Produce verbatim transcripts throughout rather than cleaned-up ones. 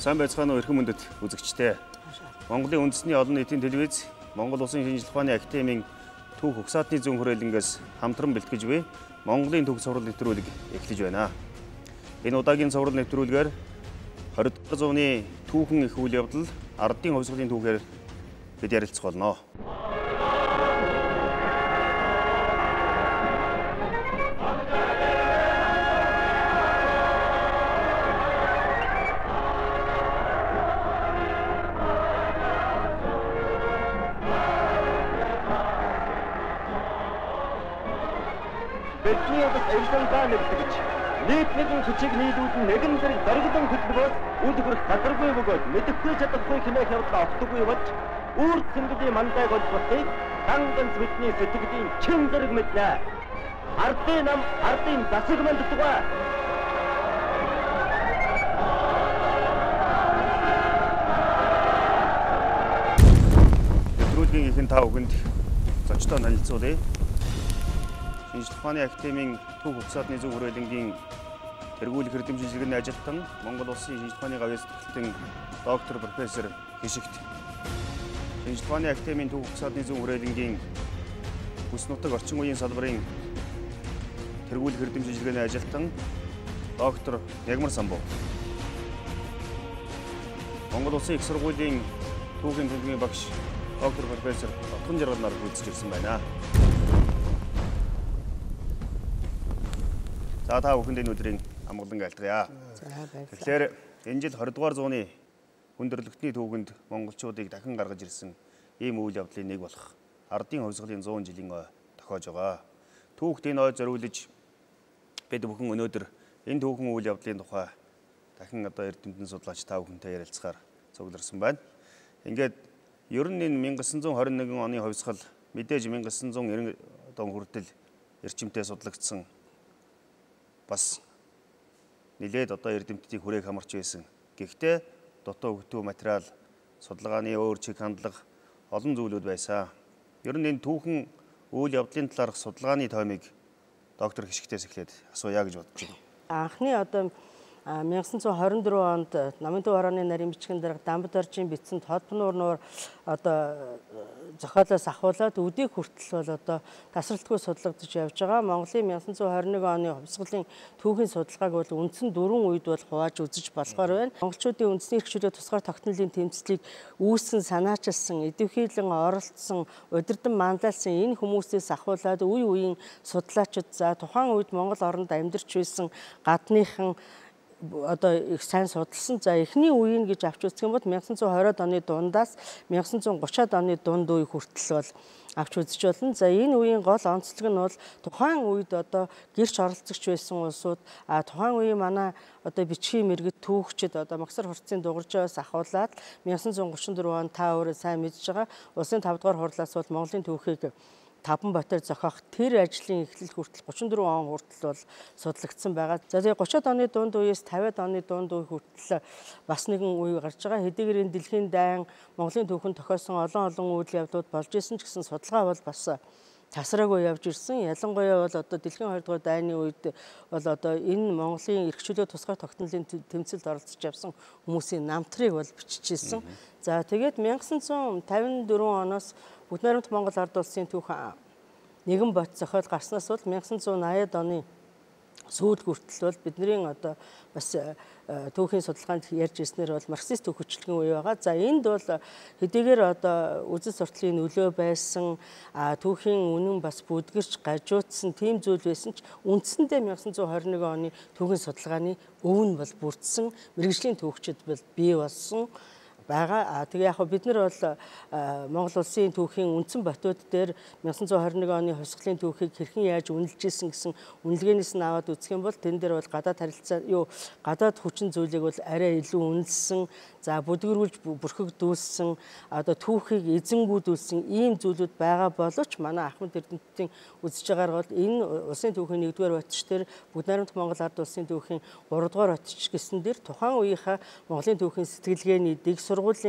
Сайн байцгаана уу эрхэм мөндөд үзэгчдээ. Монголын үндэсний олон нийтийн телевиз, Монгол Улсын шинжлэх ухааны академийн түүх угсаатны зүүн хүрээлэнгээс хамтран бэлтгэж буй Монголын түүх сурвал нэвтрүүлэг эхлэж байна. Энэ удаагийн сурвал нэвтрүүлгээр двадцать дахь зууны түүхэн их үйл явдал, ардын хувьсгалын түүхээр бид ярилцах болно. Бидний бас эвлэнгаа нэгтгэж нийт нэгэн хүчийг нийлүүлэн нэгэн зэрэг зориглон хөдөлгөөс үл хүрэх гадаргүй бөгөөд мэдэхгүй чадахгүй хэмээх явдал автгүй болж үр зингэлийн мандайг олбортыг ханган бидний сэтгэлийн чин зэрэг мэднэ. Ардын нам ардын засаг мэддэг. Нэвтрүүлгийн ихэнх та бүхэнд зочдоо танилцуулъя. Шинжлэх ухааны академийн түүх угсаатны зүүн хүрээлэнгийн тэргүүлэх эрдэм шилжиргээний ажилтан Монгол Улсын шинжлэх ухааны гавьяас тэтгэлтэн доктор профессор Хишигт. Шинжлэх ухааны академийн түүх угсаатны зүүн хүрээлэнгийн бүс нутаг орчин үеийн салбарын тэргүүлэх эрдэм шилжиргээний ажилтан доктор Ягмар Самбуу. Монгол Улсын их сургуулийн түүхийн төлөвийн багш доктор профессор Отгон Жаргал нар үйлцэж ирсэн байна. За та бүхэнд энэ өдрийн амгалан айлтгая. Тэгэхээр энэ жил двадцать дугаар зууны хүндрэлтний түүхэнд монголчуудыг дахин гаргаж ирсэн ийм үйл явдлын нэг болох ардын хувьсгалын сто жилийн ой тохиож байгаа. Түүхт энэ ой зориулж бид бүхэн өнөөдөр энэ түүхэн үйл явдлын тухай дахин одоо эрдэмтэн судлаач та бүхэнтэй ярилцахаар цугларсан байна. Ингээд ер нь энэ 천구 hundred twenty-one оны хувьсгал мэдээж 천구 ninety он хүртэл эрчимтэй судлагдсан бас нэлээд одоо эрдэмтдийг хүрээх хамарч байсан. Гэхдээ дутуу өгтөө материал, судалгааны өөр чиг хандлага олон зүйлүүд байсан. Ер нь энэ түүхэн үйл явдлын талаарх судалгааны тоймыг доктор Хишигтээс эхлээд асууя гэж бодож байна. Анхны одоо 천구 twenty-four онд Намын Төв хорооны нарийн бичгэн дээр Дамбад оржийн бичсэн Толбонуур нуур одоо зохиолоос ахуулаад өдийг хүртэл бол одоо тасралтгүй судлагдж явж байгаа. Монголын 천구 twenty-one оны хувьсгалын түүхийн судалгааг бол үндсэн дөрвөн үед бол хувааж үзэж болохоор байна. Монголчуудын үндэсний эрхчлөө тусгаар тогтнолын тэмцлийг үүсгэн санаачилсан, идэвхийлэн оролцсон, удирдан манлайлсан энэ хүмүүсээс ахуулаад үе үеийн судлаачид за тухайн үед Монгол оронд амьдарч байсан гадныхан одоо их сайн судалсан. За эхний үеийн гэж авч үзэх юм бол 천구 twenty оны дундаас 천구 thirty оны дунд үе хүртэл бол авч үзэж болно. За энэ үеийн гол онцлог нь бол тухайн үед одоо гэрч оролцогч байсан улсууд а тухайн үеийн манай одоо бичгийн мэрэгт түүхчид одоо Магсар хурцын дугаржаас ахуулаад 천구 thirty-four он та өөрөө сайн мэдж байгаа. Улсын five дугаар хурлаас бол Монголын түүхийг таван ботоор зохиох тэр ажлын эхлэл хүртэл thirty-four он хүртэл бол судлагдсан байгаа. За тэгээ thirty оны дунд үеэс fifty оны дунд үе хүртэл бас нэгэн үе гарч байгаа. Хэдийгээр энэ дэлхийн дайн Монголын түүхэнд тохиосон олон олон үйл явдлууд болж исэн ч гэсэн судалгаа бол бас тасраагүй явж ирсэн. Ялангуяа бол одоо дэлхийн two дугаар дайны үед бол одоо энэ Монголын эрхчлөө тусгаар тогтнолын тэмцэлд оролцож явсан хүмүүсийн намтрыг бол биччихсэн. За тэгээд 천구 fifty-four оноос Бүгд найрамд Монгол ард улсын түүхэн нэгэн бот зохиол гарснаас бол 천구 ninety оны сүүл хүртэл бол бидний одоо бас түүхийн судалгаанд ярьж ирснээр бол марксист түүх хөтөлбөрийн үе байгаа. За энд бол хэдийгээр одоо үзэл сурталын нөлөө байсан түүхийн үнэн бас бүдгэрч гажуудсан тийм зүйл байсан ч үндсэндээ 천구 twenty-one оны түүхийн судалгааны өвн бол бүрдсэн, мэргэжлийн түүхчид бол бий болсон байгаа. Тэгээ яг бид нар бол Монгол улсын түүхийн үндсэн ботууд дээр 천구 twenty-one оны хувьсгалын түүхийг хэрхэн яаж үнэлж ирсэн гэсэн үнэлгээнээс нь аваад үзэх юм бол тэн дээр бол гадаад харилцаа юу гадаад хүчин зүйлийг бол арай илүү үнэлсэн, за бүдгэрүүлж бүрхэгдүүлсэн, одоо түүхийг эзэнгүүдүүлсэн ийм зүйлүүд байгаа боловч манай Ахмад Эрдэмтдийн үзэж байгаагаар бол энэ улсын түүхийн нэгдүгээр батч дээр Бүгд найрамд Монгол ард улсын түүхийн three дугаар батч гэсэн дээр тухайн үеийнхаа Монголын түүхийн сэтгэлгээний дэг сургуулийн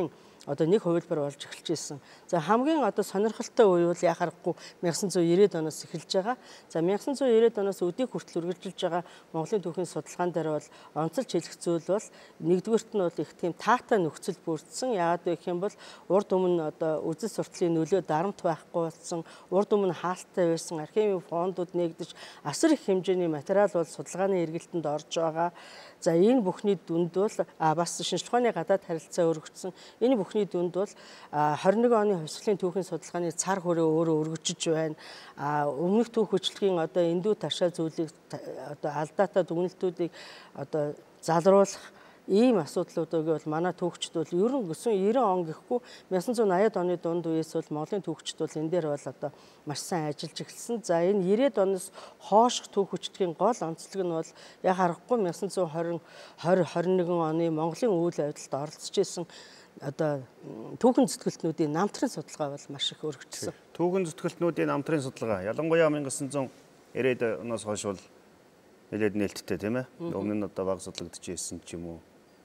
одоо нэг хувилбар болж эхэлж ирсэн. За хамгийн одоо сонирхолтой үе бол яа харахгүй мянга санаа зуун ирээд оноос эхэлж байгаа. За мянга санаа зуун ирээд оноос өдийг хүртэл үргэлжилж байгаа Монголын түүхийн судалгаан дээр бол онцолж хэлэх зүйл бол нэгдүгээрт нь бол их тийм таатай нөхцөл бүрдсэн. Яагаад вэ гэх юм бол урд өмнө одоо үзэл сурталын нөлөө дарамт байхгүй болсон, урд өмнө хаалттай байсан архивын фондууд нэгдэж асар их хэмжээний материал бол судалгааны эргэлтэнд орж байгаа. За энэ бүхний дүнд бол бас шинжлэх ухааны гадаад харилцаа өргөжсөн. Энэ бүхний дүнд бол хорин нэгэн оны хувьсгалын түүхийн судалгааны цар хүрээ өөрөө өргөжж байна. Өмнөх түүх хөтөлбөрийн одоо эндүү ташаа зүйлийг одоо алдаатай дүгнэлтүүдийг одоо залруулах ийм асуудлуудыг бол манай түүхчид бол ер нь гэсэн девяносто он гэхгүй мянга санаа зуун наяад оны дунд үеэс бол Монголын түүхчид бол энэ дээр бол одоо маш сайн ажиллаж эхэлсэн. За энэ девяносто оноос хойших түүх хөтөлбөрийн гол онцлог нь бол яг харахгүй мянга санаа зуун хорин хорин нэгэн оны Монголын үйл явдалд оролцож исэн одоо түүхэн зүтгэлтнүүдийн намтрын судалгаа бол маш их өргөжсөн. Түүхэн зүтгэлтнүүдийн намтрын судалгаа ялангуяа мянга санаа зуун ирээд оноос хойш бол нэлээд нээлттэй тийм ээ. Өмнө нь одоо баг судлагдж ирсэн ч юм уу.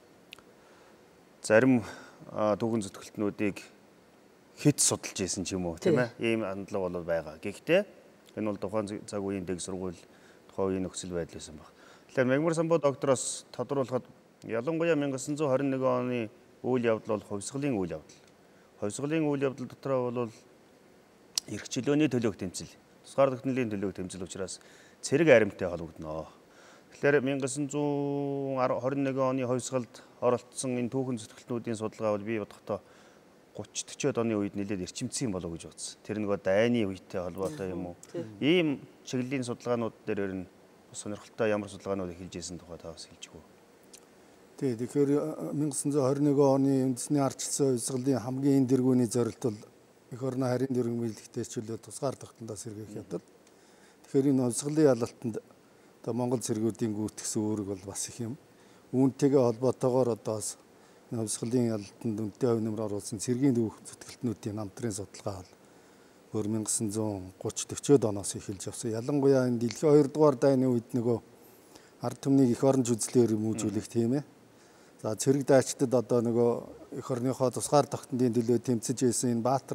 Зарим түүхэн зүтгэлтнүүдийг хэд судалж ирсэн ч юм уу тийм ээ. Ийм хандлага бол байгаа. Гэхдээ энэ бол тухайн цаг үеийн дэг сургууль тухайн үеийн нөхцөл байдал байсан баг. Тэгэхээр Мягмар Самбуу доктороос тодруулахад ялангуяа мянга санаа зуун хорин нэгэн оны үйл явдал бол хувьсгалын үйл явдал. Хувьсгалын үйл явдал дотроо бол эрх чөлөөний төлөөх тэмцэл, тусгаар тогтнолын төлөөх тэмцэл учраас цэрэг аримтай холбогдно. Тэгэхээр мянга санаа зуун хорин нэгэн оны хувьсгалд оролцсон энэ түүхэн зүтгэлтнүүдийн судалгаа бол би бодохдоо гуч дөрвөн оны үед нэлээд эрчимцсэн болов гэж бодсон. Тэр нэг дайны үетэй холбоотой юм уу? Ийм чиглэлийн судалгаанууд дээр ер нь сонирхолтой ямар судалгаанууд эхэлж ирсэн тухай та бас хэлж өгөө. Тий, тэгэхээр мянга санаа зуун хорин нэгэн оны үндэсний ардчилсан хувьсгалын хамгийн эндэргүүний зорилт бол эх орны харийн дэрэг мэдлэгтэй чөлөө тусгаар тогтнолоос сэргээх явдал. Тэгэхээр энэ хувьсгалын ялалтанд одоо Монгол цэргүүдийн гүйтгэсэн үүрэг бол бас их юм. Үүнтэйгээ холбоотойгоор одоо бас хувьсгалын ялалтанд үнэтэй хувь нэмэр оруулсан цэргийн түүх зүтгэлтнүүдийн намтрын судалгаа бол мянга санаа зуун гуч дөрвөн оноос эхэлж явсан. Ялангуяа энэ дэлхийн хоёрдугаар дайны үед нөгөө ард түмнийг эх орон жүзлээр хүмүүжүүлэх тийм ээ. За цэрэг дайчдад одоо нөгөө эх орныхоо тусгаар тогтнолын төлөө тэмцэж байсан энэ Баатар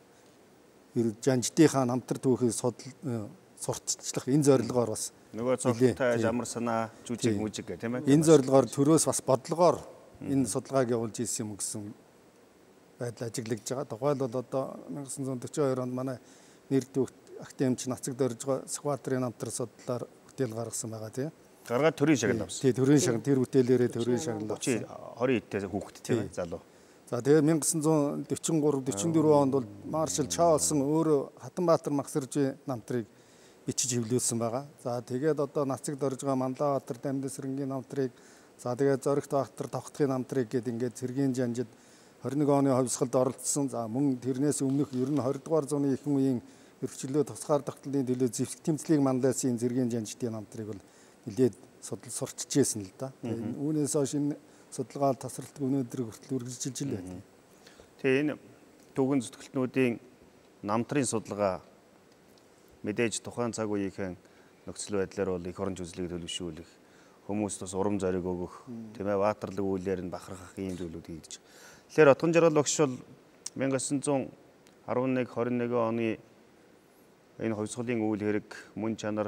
Жанждынхаа намтар түүхийг сурталчлах энэ зорилгоор бас нөгөө цогтой ямар санаа жүжиг мүжиг гэх тийм ээ. Энэ зорилгоор төрөөс бас бодлогоор энэ судалгааг явуулж ирсэн юм гэсэн байдал ажиглагдж байгаа. Тухайлбал одоо мянга санаа зуун дөрвөн хоёр онд манай нэр түүх академич Нацаг Доржго Скватрын намтар судлаар бүтээл гаргасан байгаа тийм. Гаргаад төрийн шагнал авсан. Тий, төрийн шагнал тэр бүтээлээрээ төрийн шагнал авсан. хорин эдтэй хүүхэд тийм ээ залуу. За тэгээ мянга санаа зуун дөрвөн гурав дөрвөн дөрвөн онд бол Маршал Чарлсон өөрөө Хатанбаатар Махсаржийн намтрыг бичиж хэвлүүлсэн байгаа. За тэгээд одоо Нацаг Доржго Манлабаатар Дамдасрынгийн намтрыг, за тэгээд Зоригт Баатар Тогтхын намтрыг гээд ингээд цэргийн жанжид хорин нэгэн оны хувьсгалд оролцсон. За мөн тэрнээс өмнөх ер нь двадцать дугаар зууны ихэнх үеийн эрхчлөө тусгаар тогтнолын төлөө зэвсэг тэмцлийг манлайсан цэргийн жанжидын намтрыг бол нэлээд судал сурчиж байсан л да. Тэгээд үүнээс хойш энэ судалгаа тасралтгүй өнөөдөр хүртэл үргэлжилж л байна. Тэгээ энэ түүхэн зүтгэлтнүүдийн намтрын судалгаа мэдээж тухайн цаг үеийнхэн нөхцөл байдлаар бол эх орон жүзлийг төлөвшүүлэх, хүмүүст бас урам зориг өгөх, тийм ээ, баатарлаг үйлээр нь бахархах ийм зүйлүүд хийгдэж байгаа. Тэгэхээр Отгон жаргал багш бол мянга санаа зуун арван нэг хорин нэгэн оны энэ хувьсгалын үйл хэрэг мөн чанар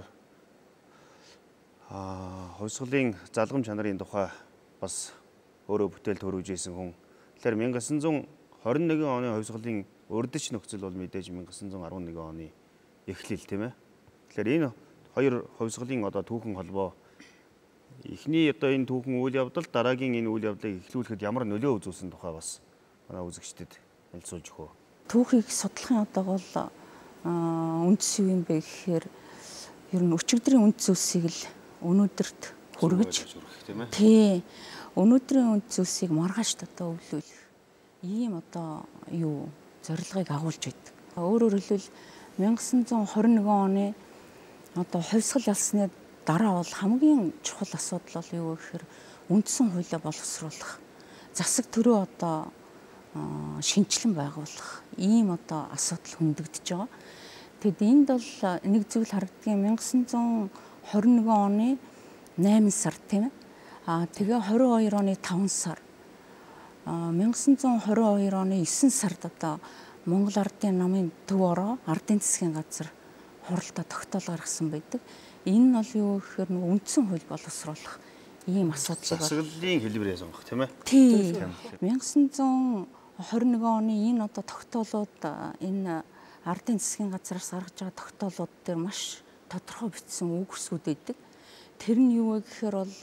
аа хувьсгалын залгам чанарын тухай бас өөрөө бүтээл төрүүлж ирсэн хүн. Тэгэхээр мянга санаа зуун хорин нэгэн оны хувьсгалын урдч нөхцөл бол мэдээж мянга санаа зуун арван нэгэн оны эхлэл тийм ээ. Тэгэхээр энэ хоёр хувьсгалын одоо түүхэн холбоо эхний одоо энэ түүхэн үйл явдал дараагийн энэ үйл явдлыг эхлүүлэхэд ямар нөлөө үзүүлсэн тухай бас манай үзэгчдэд хэлцүүлж өгөө. Түүхийг судлахын одоо бол үндэс юу юм бэ гэхээр ер нь өчигдрийн үнд зүйлсийг л өнөөдөрт хүргэж тийм ээ. Тий. Өнөөдрийн үнд зүйлсийг маргаашд одоо өвлүүлэх ийм одоо юу зорилгыг агуулж байдаг. Өөрөөр хэлбэл мянга санаа зуун хорин нэгэн оны одоо хувьсгал ялсны дараа бол хамгийн чухал асуудал бол юу гэхээр үндсэн хуулиа боловсруулах, засаг төрөө одоо шинжилэн байгуулах ийм одоо асуудал хөндөгдөж байгаа. Тэгэд энд бол нэг зүйл харагдгийн мянга санаа зуун хорин нэгэн оны найман сар тийм ээ. Аа тэгээ хорин хоёр оны таван сар 천구백이십이 оны девэн сард одоо Монгол ардын намын төв ороо ардын засгийн газар хуралдаа тогтоол гаргасан байдаг. Энэ нь бол юу гэхээр үндсэн хууль боловсруулах ийм асуудал. Засаглалын хэлбэрээ сонгох тийм ээ. Тийм. 천구백이십일 оны энэ одоо тогтоолууд энэ ардын засгийн газараас гаргаж байгаа тогтоолууд дээр маш тодорхой бичсэн үгсүүд байдаг. Тэр нь юу вэ гэхээр бол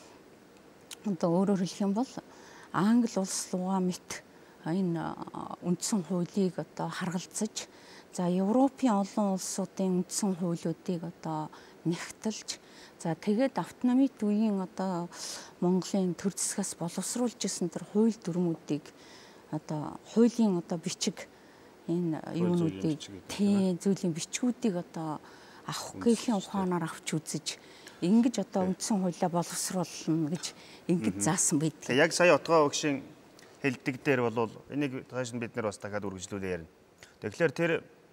одоо өөрөөр хэлэх юм бол Англи улс руугаа мэт энэ үндсэн хуулийг одоо харгалзаж, за Европын олон улсуудын үндсэн хуулиудыг одоо нэгтэлж, за тэгээд автономит үеийн одоо Монголын төр засгаас боловсруулж исэн тэр хууль дүрмүүдийг одоо хуулийн одоо бичиг энэ юунуудыг тийм зүйлийн бичгүүдийг одоо авах гэхийн ухаанаар авч үзэж ингэж одоо үндсэн хуулиа боловсруулна гэж ингэж заасан байдаг. Яг сая отгоо өгшин хэлдэг дээр бол энийг цааш нь бид нэр бас дахиад үргэлжлүүлээ ярина. Тэгэхээр тэр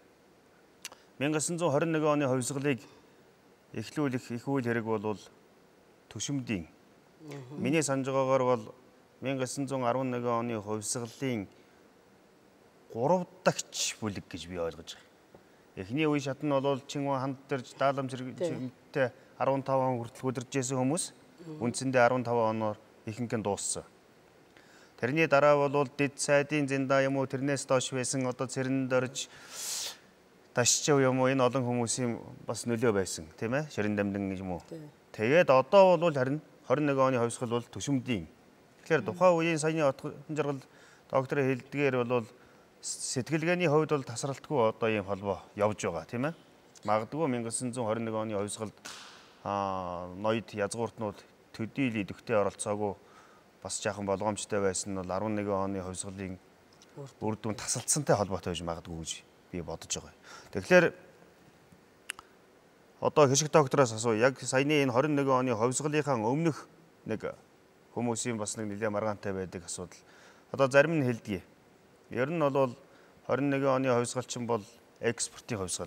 천구백이십일 оны хувьсгалыг эхлүүлэх их үйл хэрэг бол төшөмдийн. Миний санаж байгаагаар бол 천구백иseptill оны хувьсгалын гурав дахь бүлэг гэж би ойлгож байгаа. Эхний үе шат нь бол Чингүн ханд дэрж даалгамж хэрэгжимтэй арван таван он хүртэл удирж байсан хүмүүс үндсэндээ арван таван оноор ихэнх нь дууссан. Тэрний дараа бол дэд сайдын зэндаа юм уу тэрнээс доош байсан одоо цэрэнд орж ташчив юм уу энэ олон хүмүүсийн бас нөлөө байсан тийм ээ ширэн дамдын юм уу. Тэгээд одоо бол харин двадцать один оны хувьсгал бол төшөмдийн. Тэгэхээр тухайн үеийн саяны отгон жаргал докторын хэлдгээр бол сэтгэлгээний хувьд бол тасралтгүй одоо ийм холбоо явж байгаа тийм ээ. Магадгүй 천구백иseptill оны хувьсгалд аа ноёд язгууртнууд төдийл идэвхтэй оролцоогүй бас жаахан болгоомжтой байсан нь бол двадцать один оны хувьсгалын үр дүн тасалдсантай холбоотой байж магадгүй гэж би бодож байгаа. Тэгэхээр одоо хэшиг доктороос асуу яг саяны энэ двадцать один оны хувьсгалынхаа өмнөх нэг хүмүүсийн бас нэг нэлээд маргаантай байдаг асуудал. Одоо зарим нь хэлдэг. Ер нь бол двадцать один оны хувьсгалчин бол экспортын хувьсгал.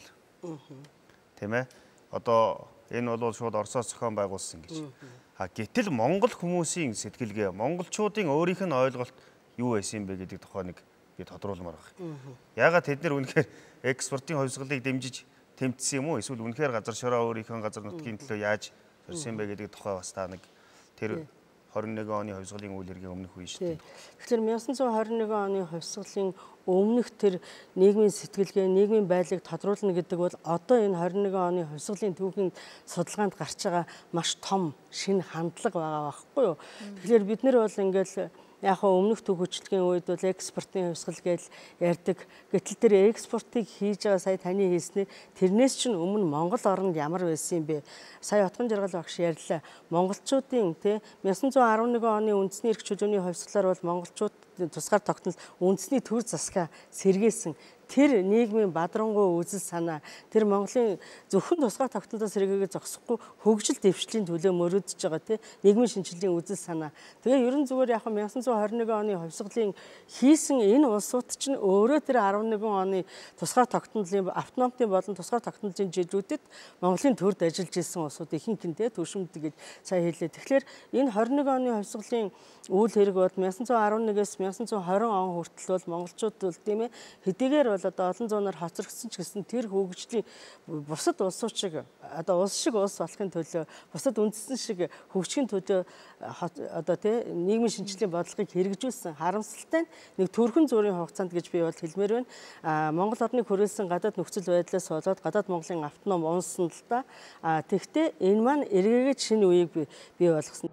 Тийм ээ. Одоо энэ бол шууд Оросоос зохион байгуулсан гэж. А гэтэл Монгол хүмүүсийн сэтгэлгээ, монголчуудын өөрийнх нь ойлголт юу байсан бэ гэдэг тухай нэг би тодруулмаар байна. Яагаад тэд нэр үнэхээр экспортын хувьсгалыг дэмжиж тэмцсэн юм уу? Эсвэл үнэхээр газар шороо өөрийнхөө газар нутгийн төлөө яаж зорьсон бэ гэдэг тухай бас та нэг тэр двадцать один оны хувьсгалын үйл хэргийн өмнөх үе шүү дээ. Тэгэхээр 천구백иseptill оны хувьсгалын өмнөх тэр нийгмийн сэтгэлгээ, нийгмийн байдлыг тодруулна гэдэг бол одоо энэ двадцать один оны хувьсгалын түүхийн судалгаанд гарч байгаа маш том шинэ хандлага байгаа байхгүй юу? Тэгэхээр бид нэр бол ингээл яг өмнөх төв хөтөлбөрийн үед бол экспортын хувьсгал гэж ярьдаг. Гэтэл тэр экспортыг хийж байгаа сая таны хэлснээр тэрнээс чинь өмнө Монгол оронд ямар байсан юм бэ? Сая Отгон жаргал багш ярьлаа. Монголчуудын тий 천구백иseptill оны үндэсний эрх чөлөөний хувьсгалаар бол монголчууд тусгаар тогтнол үндэсний төр засгаа сэргээсэн. Тэр нийгмийн бадрангуй үзэл санаа тэр Монголын зөвхөн тусгай тогтнолоос сэргээгээ зогсохгүй хөгжил дэвшлийн төлөө мөрөдөж байгаа тий нийгмийн шинжилгээний үзэл санаа. Тэгээ ерөн зүгээр яг 천구백иseptill оны хувьсгалын хийсэн энэ улсууд чинь өөрөө тэр двадцать один оны тусгай тогтнолын автономтын болон тусгай тогтнолын жилүүдэд Монголын төрд ажиллаж ирсэн улсууд ихэнх нь тий төшөмд гэж сая хэллээ. Тэгэхээр энэ двадцать один оны хувьсгалын үйл хэрэг бол 천구백иseptill нэгээс 천구백иseptill он хүртэл бол монголчууд бол тийм ээ хэдийгээр одоо олон зуунаар хоцрогдсон ч гэсэн тэр хөгжлийн бусад улсууд шиг одоо улс шиг улс болохын төлөө бусад үндэстэн шиг хөгжихийн төлөө одоо тий нийгмийн шинжилгээний бодлогыг хэрэгжүүлсэн харамсалтай нэг төрхөн зүрийн хугацаанд гэж би бол хэлмээр байна. А Монгол орныг хүрээлсэн гадаад нөхцөл байдлаас болоод гадаад Монголын автоном унсан л да. А тэгвэл энэ маань эргээгээд шинэ үеийг бий болгосон.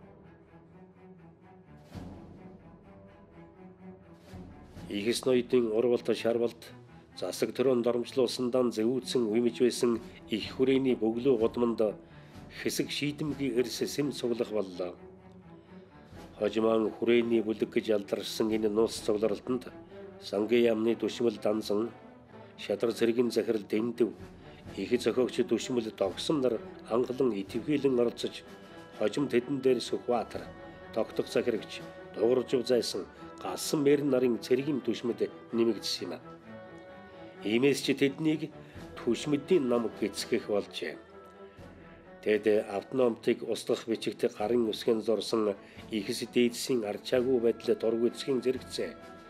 Игс ноёдын урвалт шарвалт засаг төрөнд доромжлуулсандан зэвүүцэн уймж байсан их хүрээний бөглөө гудамд хэсэг шийдэмгийн эрс сэм цуглах боллоо. Хожимаан хүрээний бүлэг гэж алдарсан энэ нууц цугларалтанд сангийн яамны түшмэл дансан шадар зэргийн захирал дэндв их зохиогч түшмэл догсон нар анхлан итгэвхийлэн оролцож хожим тэдэн дээр Сүхбаатар тогтох захирагч дууржив зайсан галсан мэрэн нарын цэргийн түшмэд нэмэгдсэн юм. Иймээс ч тэднийг түшмэдийн нам гэцгэх болжээ. Тэгэд автономтыг устгах бичигт гарын үсгэн зорсон ихс дээдсийн арчаагүй байдлаа дургүйцгийн зэрэгцээ.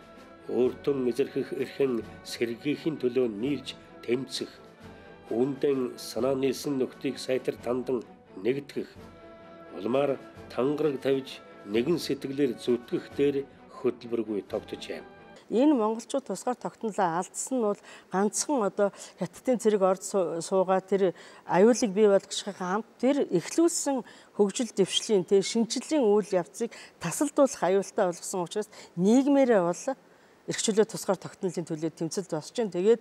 Өөртөө эзэрхэх эрхэн сэргийхийн төлөө нийлж тэмцэх. Үүндэн санаа нийлсэн нөхдийг сайтар тандан нэгтгэх. Улмаар тангараг тавьж нэгэн сэтгэлээр зүтгэх дээр хөдөлмөргүй тогтож байна. Энэ монголчууд тусгаар тогтнолоо алдсан нь бол ганцхан одоо хятадын цэрэг орд суугаа тэр аюулыг бий болгохын хамт тэр эхлүүлсэн хөгжил дэвшлийн тэр шинжиллийн үйл явцыг тасалдуулах аюултай болгосон учраас нийгмээрээ бол эрхчлөө тусгаар тогтнолын төлөө тэмцэлд босч जैन. Тэгээд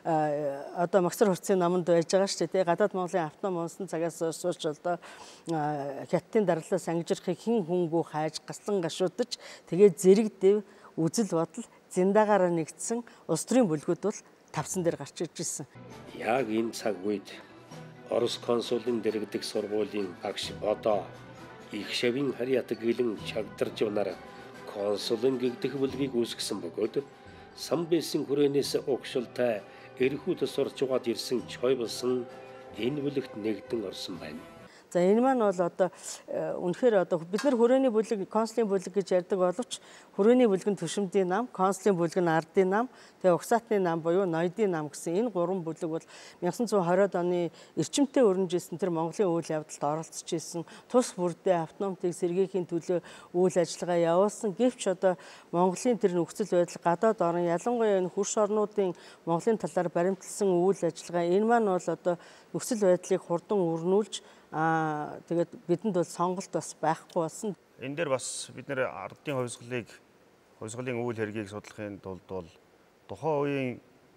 одоо Магсар хурцын наманд байж байгаа шүү дээ. Гадаад Монголын автоном унсан цагаас сууж одоо хятадын дарлаас ангижрахыг хэн хүнгүү хайж гаслан гашуудаж тэгээд зэрэг дэв үзэл бодол зиндагаараа нэгдсэн улс төрийн бүлгүүд бол тавцан дээр гарч ирж ирсэн. Яг энэ цаг үед Орос консулын дэргэдэг сургуулийн багш одоо их шавийн харьяатаг гэлэн чагдарж унаар консулын гэгдэх бүлгийг үүсгэсэн бөгөөд сан байсан хүрээнээс угшилтай эрхүүд сурч угаад ирсэн чой болсон энэ бүлэгт нэгдэн орсон байна. За энэ маань бол одоо үнэхээр одоо бид нар хүрээний бүлэг, консулын бүлэг гэж ярьдаг боловч хүрээний бүлэг нь төшөмдийн нам, консулын бүлэг нь ардын нам, тэгээ угсаатны нам буюу ноёдын нам гэсэн энэ гурван бүлэг бол найман зуун хорвоод оны эрчимтэй өрнөж ирсэн тэр Монголын үйл явдалд оролцож ирсэн, тус бүрдээ автономтыг сэргийхийн төлөө үйл ажиллагаа явуулсан. Гэвч одоо Монголын тэр нөхцөл байдал гадаад орн ялангуяа энэ хөрш орнуудын Монголын талаар баримтлсан үйл ажиллагаа энэ маань бол одоо нөхцөл байдлыг хурдан өрнүүлж Аа тэгээд бидэнд бол сонголт бас байхгүй болсон. Энэ дээр бас бид нэр ардын хувьсгалыг хувьсгалын үйл хэргийг судлахын тулд бол тухайн үеийн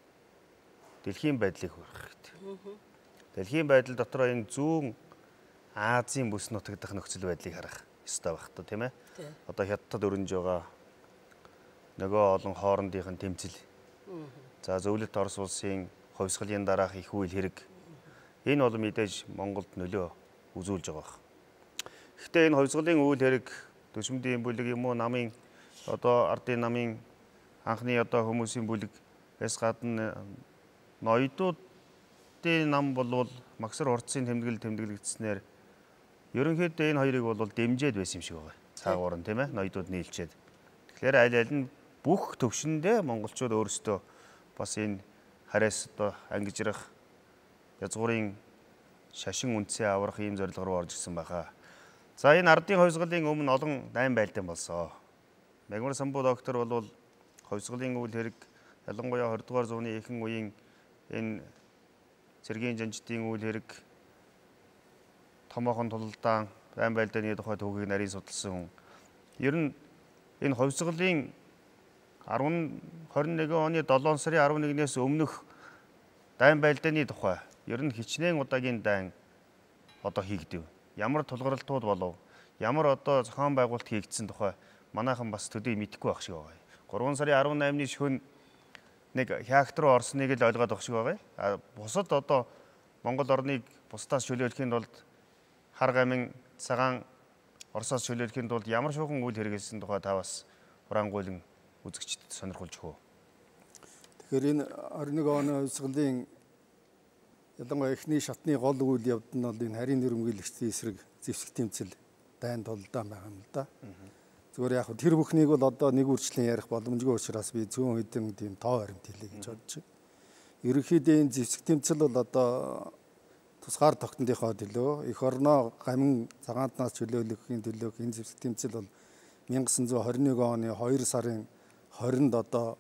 дэлхийн байдлыг хүрэх хэрэгтэй. Дэлхийн байдал дотор энэ зүүн Азийн бүс нутагдах нөхцөл байдлыг харах ёстой байх та тийм ээ. Одоо хятадд өрнөж байгаа нөгөө олон хоорондын тэмцэл. За зөвлөлт Орос улсын хувьсгалын дараах их үйл хэрэг. Энэ бол мэдээж Монголд нөлөө үзүүлж байгаа байна. Гэхдээ энэ хувьсгалын үйл хэрэг төшөмдийн бүлэг юм уу намын одоо ардын намын анхны одоо хүмүүсийн бүлэгээс гадна ноёдуудын нам болвол Магсар хурцын тэмдэглэл тэмдэглэгдснээр ерөнхийдөө энэ хоёрыг бол дэмжиж байсан юм шиг байгаа. Цаагуур нь тийм ээ ноёдууд нийлчээд. Тэгэхээр аль аль нь бүх төвшөндөө монголчууд өөрсдөө бас энэ харьяас одоо ангижрах язгуурын шашин үндсээ аврах ийм зорилго руу орж ирсэн байхаа. За энэ ардын хувьсгалын өмнө олон дайн байлдан болсон. Мягмар самбуу доктор бол хувьсгалын үйл хэрэг ялангуяа хордугаар дугаар зууны ихэнх үеийн энэ цэргийн жанжтын үйл хэрэг томоохон тулалдаан дайн байлдааны тухай төвгийг нарийн судалсан хүн. Ер нь энэ хувьсгалын арван хорин нэгэн оны долоон сарын арван нэгнээс өмнөх дайн байлдааны тухай ер нь хичнээн удаагийн дайн одоо хийгдэв. Ямар тулгуурлалтууд болов? Ямар одоо зохион байгуулалт хийгдсэн тухай манайхан бас төдий мэдэхгүй байх шиг байгаа. гурван сарын арван наймны шөнө нэг хяакт руу орсныг л ойлгоод байх шиг байгаа. А бусад одоо Монгол орныг бусдаас чөлөөлөхийн тулд хар гамин цагаан Оросоос чөлөөлөхийн тулд ямар шуухан үйл хэрэгэлсэн тухай та бас урангуйлан үзэгчдэд сонирхолж өгөө. Тэгэхээр энэ арван нэг оны хувьсгалын ялангуяа эхний шатны гол үйл явдал нь бол энэ харийн нэрмгийлэгчдийн эсрэг зэвсэг тэмцэл дайн толдоо байгаа юм л да. Зүгээр яг тэр бүхнийг бол одоо нэг үрчлэн ярих боломжгүй учраас би зүүн хэдэн тийм тоо баримт хэлье гэж бодож байна. Ерөнхийдөө энэ зэвсэг тэмцэл бол одоо тусгаар тогтнолынхоо төлөө эх орноо гамин цагаантнаас чөлөөлөхийн төлөө энэ зэвсэг тэмцэл бол 천구 백이십일 оны хоёр сарын хорионд одоо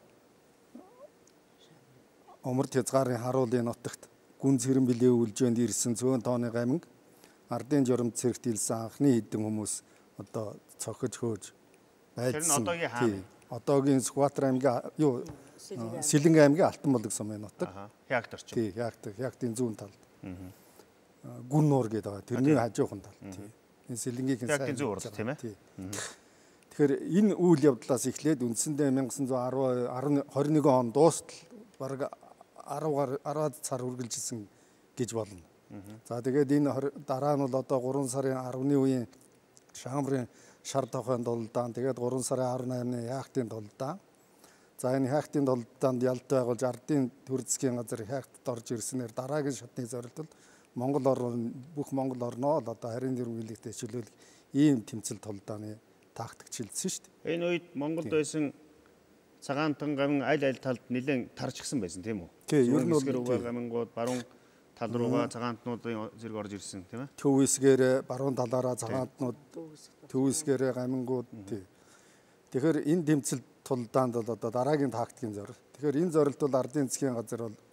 Оморт хязгаарын харуулын нутагт гүн цэрэн билээ үлжээнд ирсэн цөөн тооны гаминг ардын журамд цэрэгт илсэн анхны хэдэн хүмүүс одоо цохиж хөөж Тэр байлсан. нь одоогийн хаан. Одоогийн Сүхбаатар аймгийн юу Сэлэнг аймгийн Алтан болог сумын нутаг. Хяакт орчин. Тий, хяакт, хяактын зүүн талд. Гүн нуур гэдэг байгаа. Тэрний хажуухан талд. Тий. Энэ Сэлэнгийн хяактын зүүн урд тийм ээ. Тэгэхээр энэ үйл явдлаас эхлээд үндсэндээ 천구 백이십, двадцать один он дуустал бараг арваад сар үргэлжилсэн гэж болно. За тэгээд энэ дараа нь бол одоо гурван сарын арваны үеийн Шамрын шар тохойн тололдоон, тэгээд гурван сарын арван наймны хяактын тололдоон. За энэ хяактын тололдоонд ялт байгуулж ардын төр засгийн газар хяактад орж ирснээр дараагийн шатны зорилтол Монгол орн бүх Монгол орноо л одоо харийн нэрмэлэгтэй чөлөөлөх ийм тэмцэл толдааны тактикчилсэн шүү дээ. Энэ үед Монголд байсан Цагаантан гамын аль аль талд нэлээд тарчгсан байсан тийм үү? Тий, ер нь бол гамингууд баруун тал руугаа цагаантнуудын зэрэг орж ирсэн тийм ээ. Төв хэсгээрээ баруун талаараа цагаантнууд төв хэсгээрээ гамингууд тий. Тэгэхээр энэ тэмцэл тулдаанд бол одоо дараагийн тактикийн зорилт. Тэгэхээр энэ зорилт бол ардын засгийн газар бол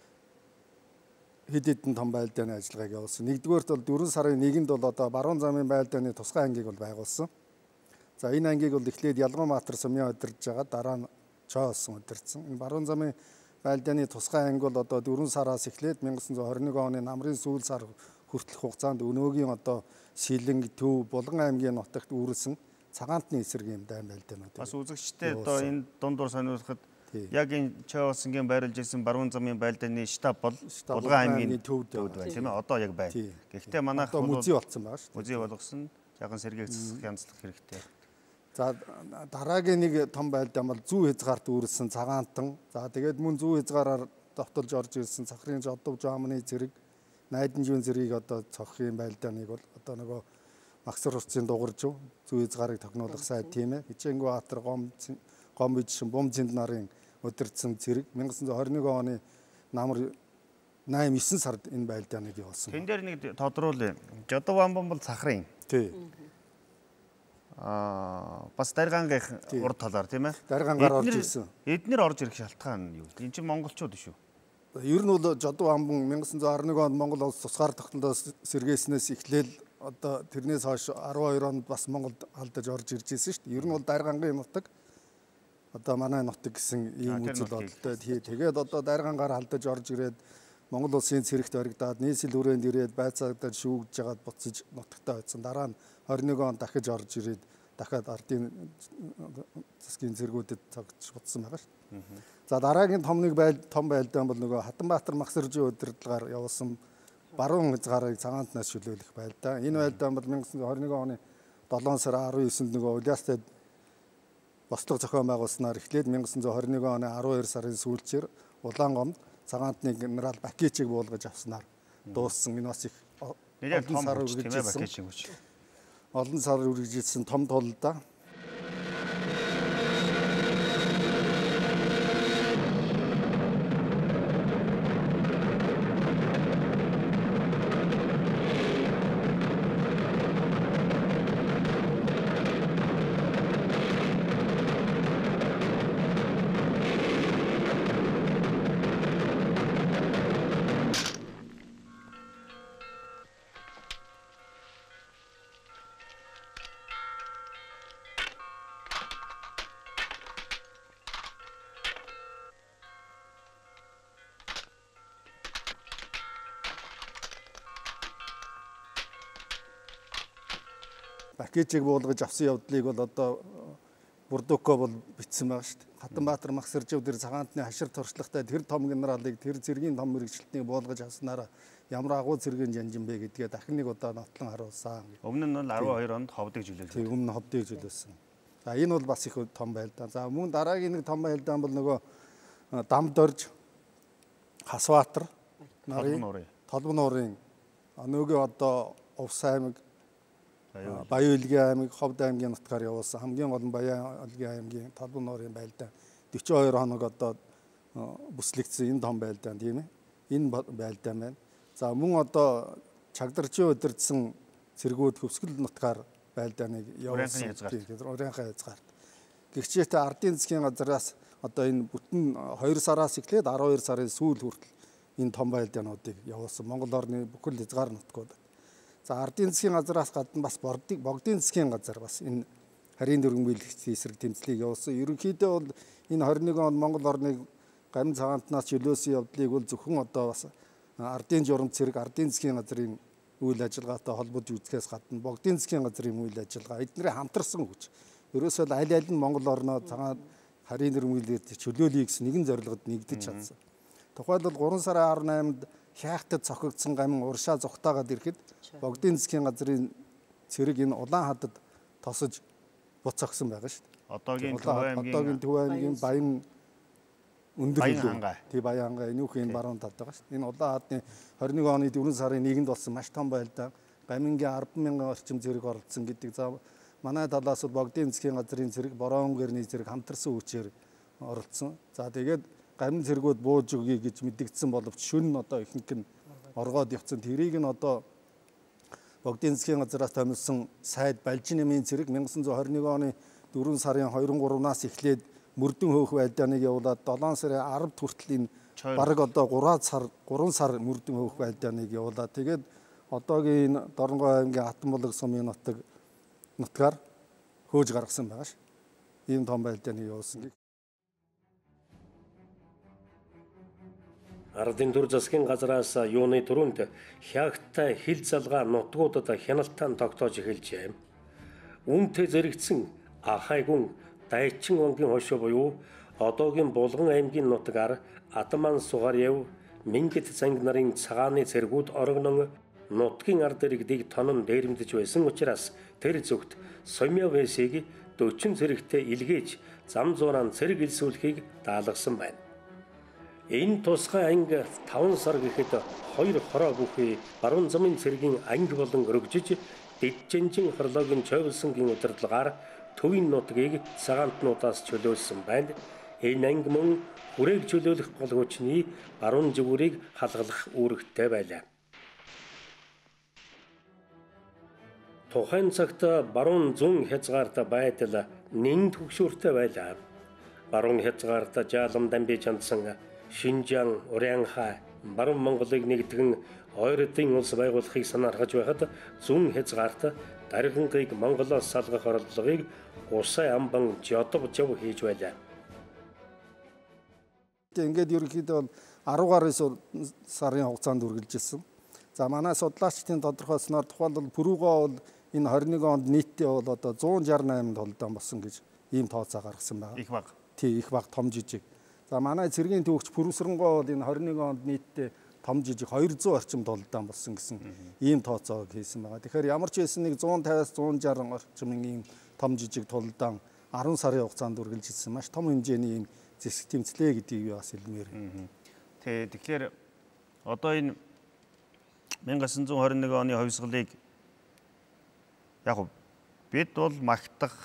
хэд хэдэн том байлдааны ажиллагааг явуулсан. Нэгдүгээрт бол дөрвөн сарын нэгэнд бол одоо баруун замын байлдааны тусгай ангийг бол байгуулсан. За энэ ангийг бол эхлээд Ялгамбаатар сумын удирдж байгаа, дараа нь Чоолсон удирдсан. Энэ баруун замын байлдааны тусгай анги бол одоо дөрвөн сараас эхлээд 천구 байр нэг оны намрын сүүл сар хүртэлх хугацаанд өнөөгийн одоо Сэлэнг, Төв, Булган аймгийн нутагт үүрлсэн цагаантны эсрэг юм дайм байлдаанууд. Бас үзэгчтэй одоо энэ дундуур сониулахад яг энэ Чоолсонгийн байрлаж ирсэн баруун замын байлдааны штаб бол Булган аймгийн Төвд байна тийм ээ. Одоо яг байна. Гэхдээ манайх бол музей болсон байгаа шүү дээ. Музей болгосон. Жаахан сэргээх янзлах хэрэгтэй. За дараагийн нэг том байлдаан бол зүү хязгаарт үүрлсэн Цагаантан. За тэгээд мөн зүү хязгаараар довтолж орж ирсэн Цахрын Жодов Жаамны зэрэг, Найданжийн зэргийг одоо цоххийн байлдааныг бол одоо нөгөө Магсар урцын дугаржв зүү хязгаарыг тогнуулах сайд тийм ээ. Хичээнгүү Баатар гом гом бичсэн Бумзинд нарын удирдсан зэрэг 천구 байр нэг оны намар восемь девять сард энэ байлдааныг явуулсан. Тэн дээр нэг тодруулъя. Жодов амбан бол Цахрын. Тий. Аа бас Даргангийн урд талаар тийм ээ. Даргангаар орж ирсэн. Эднэр орж ирэх шалтгаан нь юу? Энд чинь монголчууд шүү. Ер нь бол Жодов амбан 천구 байр нэг онд Монгол улс тусгаар тогтнолоос сэргээснээс эхлээл одоо тэрнээс хойш арван хоёр онд бас Монголд алдаж орж ирж ирсэн шүү дээ. Ер нь бол Даргангийн нутаг одоо манай нутаг гэсэн ийм үзэл бодолтой. Тэгээд одоо Даргангаар алдаж орж ирээд Монгол улсын цэрэгт оригдаад нийслэл хүрээнд ирээд байцаагдаад шүүгдэж жагаад буцаж нутагтаа очсон. Дараа нь байр нэг он дахиж орж ирээд дахиад ардын засгийн цэргүүдэд цогцож буцсан байгаа шүү дээ. За дараагийн том нэг байл том байлдаан бол нөгөө Хатанбаатар Махсаржийн удирдлагаар явуулсан баруун хязгаарыг Цагаантнаас чөлөөлөх байлдаан. Энэ байлдаан бол 천구 байр нэг оны долоон сар арван девятнд нөгөө Улаастад бослого зохион байгуулснаар эхлээд 천구 байр нэг оны арван хоёр сарын сүүлчээр Улаангомд Цагаантны генерал Бакичиг буулгаж авснаар дууссан. Энэ бас их олон сар үргэлжилсэн. Олон сар үргэлжилсэн том тулдаа. Бакичиг буулгаж авсан явдлыг бол одоо Бурдуко бол бичсэн байгаа шүү дээ. Хатанбаатар Махсаржив тэр Цагаантны хашир туршлагатай тэр том генералыг тэр зэргийн том мэрэгчлэлтнийг буулгаж авснараа ямар агуу зэргийн жанжин бэ гэдгээ дахин нэг удаа нотлон харуулсан. Өмнө нь бол арван хоёр онд ховдыг жилүүлсэн. Тийм өмнө ховдыг жилүүлсэн. За энэ бол бас их том байлдаан. За мөн дараагийн нэг том байлдаан бол нөгөө Дамд орж Хасбаатар нарын Толбон нуурын нөгөө одоо Увс аймаг Баян Улгийн аймаг, Ховд аймгийн нутгаар явуулсан хамгийн гол нь Баян Улгийн аймгийн Толбон нуурын байлдаан дөрвөн хоёр хоног одоо бүслэгдсэн энэ том байлдаан тийм ээ. Энэ байлдаан байна. За мөн одоо Чагдарчийн удирдсан цэргүүд Хөвсгөл нутгаар байлдааныг явуулсан. Урeenхай хязгаарт. Гэхдээ ардын засгийн газраас одоо энэ бүтэн хоёр сараас эхлээд арван хоёр сарын сүүл хүртэл энэ том байлдаануудыг явуулсан. Монгол орны бүхэл хязгаар нутгууд. За ардын засгийн газраас гадна бас богдын засгийн газар бас энэ харийн дөрвөн биелэгчдийн эсрэг тэмцлийг явуулсан. Ерөнхийдөө бол энэ двадцать один онд Монгол орныг гамин Цагаантнаас чөлөөсөн явдлыг бол зөвхөн одоо бас ардын журам цэрэг ардын засгийн газрын үйл ажиллагаатай холбож үзэхээс гадна богдын засгийн газрын үйл ажиллагаа эднэрээ хамтарсан хүч. Ерөөсөө аль аль нь Монгол орноо цагаан харийн дөрвөн биелэгчд чөлөөлье гэсэн нэгэн зорилгод нэгдэж чадсан. Тухайлбал гурван сарын арван найманд Хяахтад цохигдсон гамин уршаа зүгтаагаад ирэхэд богдын засгийн газрын цэрэг энэ Улаан хадад тосож буцагсан байгаа шүү дээ. Одоогийн Төв аймгийн одоогийн Төв аймгийн Баян өндөр Баян илүү. хангай. Тий Баян хангай энэ үх энэ баруун талд байгаа шүү дээ. Энэ улаан хаадны хорин нэгэн оны дөрвөн сарын нэгэнд болсон маш том байлдаа гамингийн арван мянган орчим зэрэг оролцсон гэдэг. За манай талаас бол богдын засгийн газрын зэрэг, борон гэрний зэрэг хамтарсан хүчээр оролцсон. За тэгээд гамин зэргүүд бууж өгье гэж мэдгдсэн боловч шүн нь одоо ихэнх нь оргоод явцсан. Тэрийг нь одоо богдын засгийн газраас томилсон сайд Балжин нэмийн зэрэг 천구 백이십일 оны дөрвөн сарын хоёр гуравнаас эхлээд мөрдөн хөөх байлдааныг явуулаад долоон сарын арванд хүртэл энэ бараг одоо гурван сар гурван сар мөрдөн хөөх байлдааныг явуулаад тэгээд одоогийн энэ Дорногов аймгийн Хатанбулаг сумын нутаг нутгаар хөөж гаргасан байгаа ш. Ийм том байлдааныг явуулсан. Ардын төр засгийн газраас юуны түрүүнд хягттай хил залгаа нутгуудад хяналтаан тогтоож эхэлжээ. Үүнтэй зэрэгцэн Ахайгүн Дайчин онгийн хошуу буюу одоогийн Булган аймгийн нутгаар Атаман Сугарьев, Мингэт занг нарын цагааны цэргүүд орогнон нутгийн ард иргэдийг тонон дээрэмдэж байсан учраас тэр зүгт Сумья Вэсийг дөрвөн цэрэгтэй илгээж зам зуурaan цэрэг илсүүлэхийг даалгасан байна. Энэ тусгай анги таван сар гэхэд хоёр хороо бүхий баруун замын цэргийн анги болон өргөжж дэджинжин хорлоогийн чойволсонгийн удирдлагаар төвийн нутгийг цагаантнуудаас чөлөөлсөн байна. Энэ анги мөн хүрээг чөлөөлөх гол хүчний баруун зүгүүрийг халгалах үүрэгтэй байлаа. Тухайн цагт баруун зүүн хязгаарт байдал нэн төгшөөртэй байлаа. Баруун хязгаарт жаалам дамби чандсан Шинжаан, Урянхай, баруун Монголыг нэгтгэн ойрдын улс байгуулахыг санаархаж байхад зүүн хязгаарт даргиныг Монголоос салгах оролдлогыг Усай амбан Жодов жав хийж байлаа. Ингээд ерөнхийдөө арван гаруй сарын хугацаанд үргэлжилсэн. За манай судлаачдын тодорхойлсноор тухайлбал Пүрүүгөө бол энэ двадцать один онд нийтдээ бол одоо one sixty-eight толдон болсон гэж ийм тооцоо гаргасан байна. Их баг. Тий, их баг том жижиг. За манай цэргийн төвөгч Пүрүсрэнгоо бол энэ двадцать один онд нийтдээ том жижиг two hundred орчим толдон болсон гэсэн ийм тооцоог хийсэн байгаа. Тэгэхээр ямар ч байсан нэг one fifty-аас one sixty орчим ийм том жижиг толдон ten сарын хугацаанд үргэлжилсэн маш том хэмжээний ийм зэсэг тэмцлээ гэдгийг бас хэлмээр. Тэ тэгэхээр одоо энэ 천구 백이십일 оны хувьсгалыг яг бид бол магтах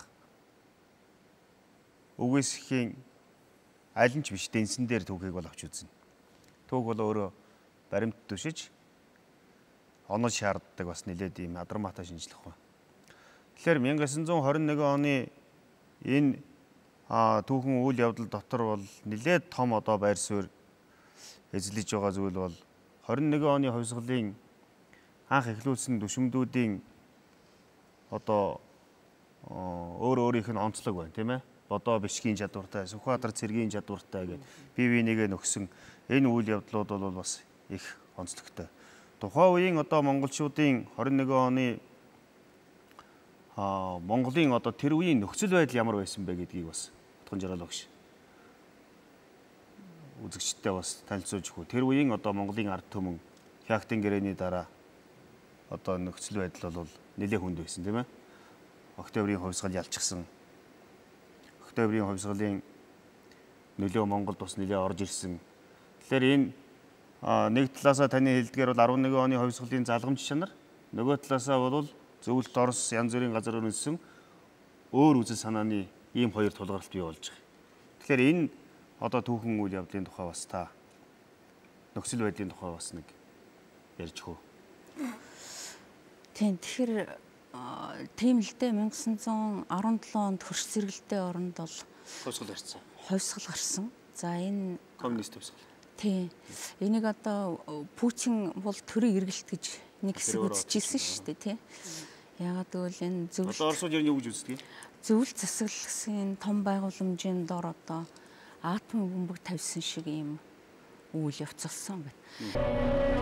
үгүйсхийн аль нь ч биш дэнсэн дээр түүхийг бол авч үзнэ. Түүх бол өөрөө баримт төшиж онол шаарддаг бас нэлээд ийм адармаатай шинжлэх ухаан. Тэгэхээр 천구 백이십일 оны энэ түүхэн үйл явдал дотор бол нэлээд том одоо байр суурь эзлэж байгаа зүйл бол двадцать один оны хувьсгалын анх эхлүүлсэн дүшмдүүдийн одоо өөр өөрийнх нь онцлог байна тийм ээ. Бодоо бишгийн чадвартай, Сүхбаатар цэргийн чадвартай гэдэг бие бинийгээ нөхсөн энэ үйл явдлууд бол бас их онцлогтой. Тухайн үеийн одоо монголчуудын двадцать один оны а Монголын одоо тэр үеийн нөхцөл байдал ямар байсан бэ гэдгийг бас Утган Жаргал багш үзэгчдээ бас танилцуулж өгөө. Тэр үеийн одоо Монголын ард түмэн Хягтын гэрээний дараа одоо нөхцөл байдал бол нэлээд хүнд байсан тийм ээ. Октябрийн хувьсгал ялчихсан. Октябрийн хувьсгалын нөлөө Монголд бас нэлээд орж ирсэн. Тэгэхээр энэ нэг талаасаа таны хэлдгээр бол eleven оны хувьсгалын залгамж чанар, нөгөө талаасаа бол зөвлөлт Орос янз бүрийн газар үнэлсэн өөр үзэл санааны ийм хоёр тулгаралт бий болж байгаа. Тэгэхээр энэ одоо түүхэн үйл явдлын тухай бас та нөхцөл байдлын тухай бас нэг ярьж хөө. Тийм тэгэхээр тийм л дээ 천구 백십칠 онд хөрш зэрэгэлтэй оронд бол хувьсгал гарсан. Хувьсгал гарсан. За энэ коммунист хувьсгал. Тийм. Энийг одоо Путин бол төрийн эргэлт гэж нэг хэсэг үзчихсэн шүү дээ тий. Яагаад гэвэл энэ зөвлөлт одоо Оросууд юу гэж үздэг? Зөвлөлт засаглал гэсэн том байгууламжийн дор одоо атом бөмбөг тавьсан шиг ийм үйл явц болсон байна.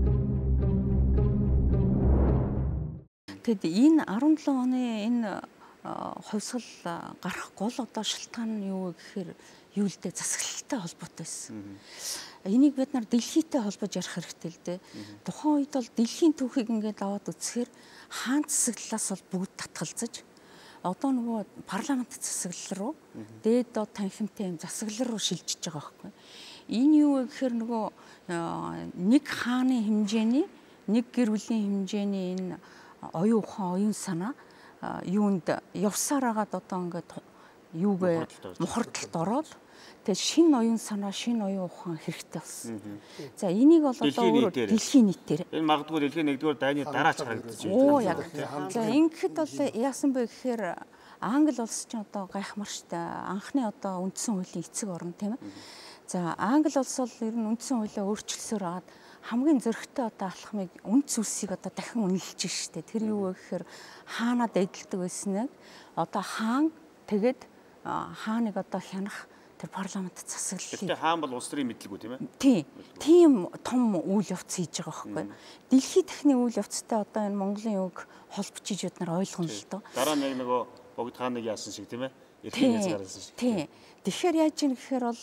Тэгэд энэ seventy seven оны энэ хувьсгал гарах гол одоо шалтгаан нь юу гэхээр юу л дээ засаглалтай холбоотой байсан. Энийг бид нар дэлхийтэй холбож ярих хэрэгтэй л дээ. Тухайн үед бол дэлхийн түүхийг ингээд аваад үзэхээр хаан засаглалаас бол бүгд татгалзаж одоо нөгөө парламент засаглал руу дээд доод танхимтай юм засаглал руу шилжиж байгаа байхгүй. Энэ юу вэ гэхээр нөгөө нэг хааны хэмжээний нэг гэр бүлийн хэмжээний энэ оюун ухаан оюун санаа юунд явсаар агаад одоо ингээд юугээ мухардалд ороод тэгээ шинэ оюун санаа шинэ оюун ухаан хэрэгтэй болсон. За энийг бол одоо өөр дэлхийн нийтээр энэ магадгүй дэлхийн нэгдүгээр дайны дараа ч харагдаж байна. Оо яг. За ингэхэд бол яасан бэ гэхээр Англи улс чинь одоо гайхамшигтай анхны одоо үндсэн хуулийн эцэг орн тийм ээ. За Англи улс бол ер нь үндсэн хуулиа өөрчлөсөөр агаад хамгийн зөрөгтэй одоо алхмыг үнд зүйлсийг одоо дахин үнэлж штэ. Тэр юу вэ гэхээр хаанаад эдэлдэг байсныг одоо хаан тэгээд хааныг одоо хянах тэр парламент засаглалыг. Гэхдээ хаан бол улс төрийн мэдлэггүй тийм ээ. Тийм. Тийм том үйл явц хийж байгаа байхгүй. Дэлхийн техникийн үйл явцтай одоо энэ Монголын үг холбочиж бид нар ойлгоно л доо. Дараа нэг нөгөө богд хааныг яасан шиг тийм ээ. Эрхийн язгаарсан шиг. Тийм. Тэгэхээр яаж юм гэхээр бол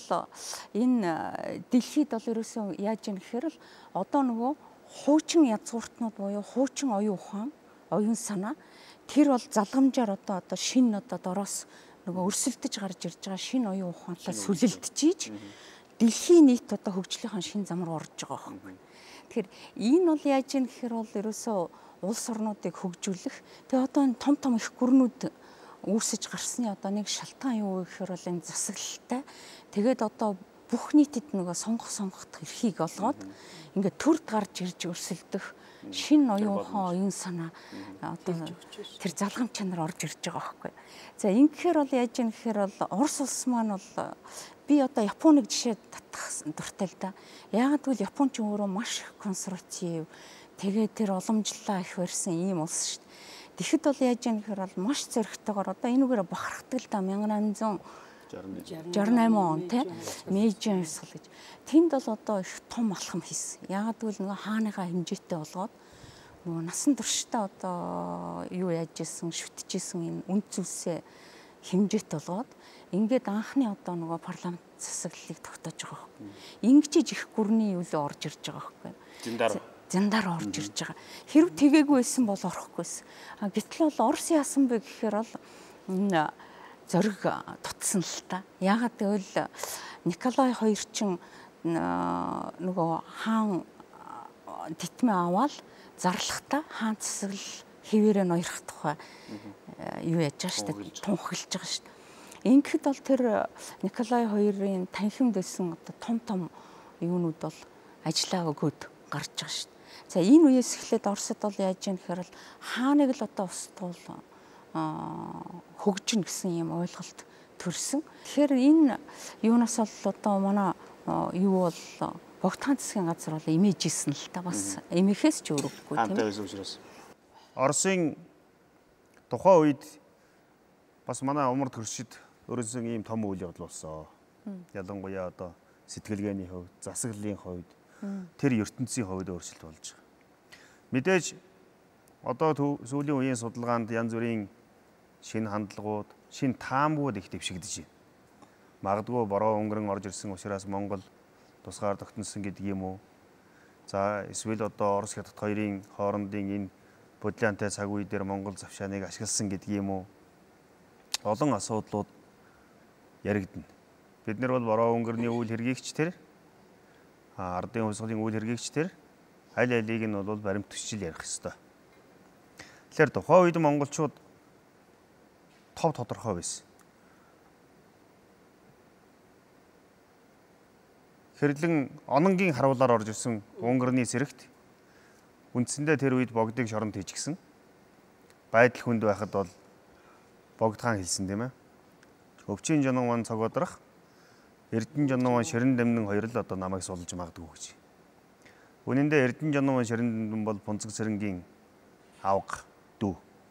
энэ дэлхийд бол ерөөсөө яаж юм гэхээр л одоо нөгөө хуучин язгууртнууд буюу хуучин оюун ухаан, оюун санаа тэр бол залгамжаар одоо одоо шинэ одоо дороос нөгөө өрсөлдөж гарч ирж байгаа шинэ оюун ухаантай сүлэлдчихийж дэлхийн нийт одоо хөгжлийнхаа шинэ зам руу орж байгаа байхгүй. Тэгэхээр энэ бол яаж юм гэхээр бол ерөөсөө улс орнуудыг хөгжүүлэх тэгээ одоо энэ том том их гүрнүүд үүсэж гарсны одоо нэг шалтгаан юу вэ гэхээр бол энэ засаглалтай тэгээд одоо бүх нийтэд нөгөө сонгох сонгохт эрхийг олгоод ингээд төрд гарч ирж өрсөлдөх шинэ оюун ухаан оюун санаа одоо тэр залгам чанар орж ирж байгаа байхгүй. За ингэхээр бол яаж юм гэхээр бол Орос улс маань бол би одоо Японыг жишээ татах дуртай л да. Яагаад гэвэл Япон ч өөрөө маш их консерватив тэгээд тэр уламжлалаа их барьсан ийм улс шүү дээ. Тэгэхэд бол яаж юм гэхээр бол маш зөрөгтэйгээр одоо энүүгээр бахархдаг л да найман зуун жарим найман он тий Мэйжин ёсгол гэж. Тэнд бол одоо их том алхам хийсэн. Яагаад гэвэл нөгөө хааныхаа хэмжээтэй болгоод нөгөө насан туршдаа одоо юу яаж исэн шүтчихсэн энэ үнд зүйлсээ хэмжээтэй болгоод ингээд анхны одоо нөгөө парламент засаглалыг тогтоож байгаа байхгүй. Ингэж их гүрний юу л орж ирж байгаа байхгүй. Зиндар зиндар орж ирж байгаа. Хэрв тгээггүй байсан бол орохгүйсэн. А гэтэл бол Орос яасан бэ гэхээр бол энэ зориг тутсан л та. Яагаад гэвэл Николай хоёр чин нөгөө хаан титмээ аваад зарлахтаа хаан засаглал хэвээрээ ноёрох тухай юу яаж байгаа шүү дээ. Тунхаглаж байгаа шүү дээ. Ингэхэд бол тэр Николай хоёрын танхимд байсан одоо том том юунууд бол ажиллаа өгөөд гарч байгаа шүү дээ. За энэ үеэс эхлээд Оросд бол яаж юм гэхээр л хааныг л одоо устгуул хөгжин гэсэн юм ойлголт төрсөн. Тэгэхээр энэ юунаас бол одоо манай юу бол богд хаан засгийн газар бол имижсэн л та бас эмээхээс ч өөрөггүй тийм ээ. Оросын тухайн үед бас манай умар төршид өөрөөсөн ийм том үйл явдал болсон. Ялангуяа одоо сэтгэлгээний хувьд, засаглалын хувьд тэр ертөнцийн хувьд өөрчлөлт болж байгаа. Мэдээж одоо сүүлийн үеийн судалгаанд янз бүрийн шинэ хандлагууд, шинэ таамгууд их дэвшигдэж байна. Магадгүй бороо өнгөрөн орж ирсэн учраас Монгол тусгаар тогтносон гэдэг юм уу? За эсвэл одоо Орос хятад хоёрын хоорондын энэ бодлоонтой цаг үе дээр Монгол завшааныг ашигласан гэдэг юм уу? Олон асуудлууд яригдана. Бид нар бол бороо өнгөрний үйл хэргийгч тэр ардын хувьсгалын үйл хэргийгч тэр аль алийг нь бол баримт төсчил ярих ёстой. Тэгэхээр тухайн үед монголчууд тов тодорхой байсан. Хэрлэн ононгийн харуулаар орж ирсэн Унгарны сэрэгт үндсэндээ тэр үед богдыг шоронд хийчихсэн. Байдал хүнд байхад бол богд хаан хэлсэн тийм ээ. Өвчин жонон ван цогодрах Эрдэнэ жонон ван ширэн дэмнэн хоёр л одоо намайг суулж магадгүй гэж. Үнэн дээр Эрдэнэ жонон ван ширэн дэмнэн бол Бунцэг цэрэнгийн авга дүү.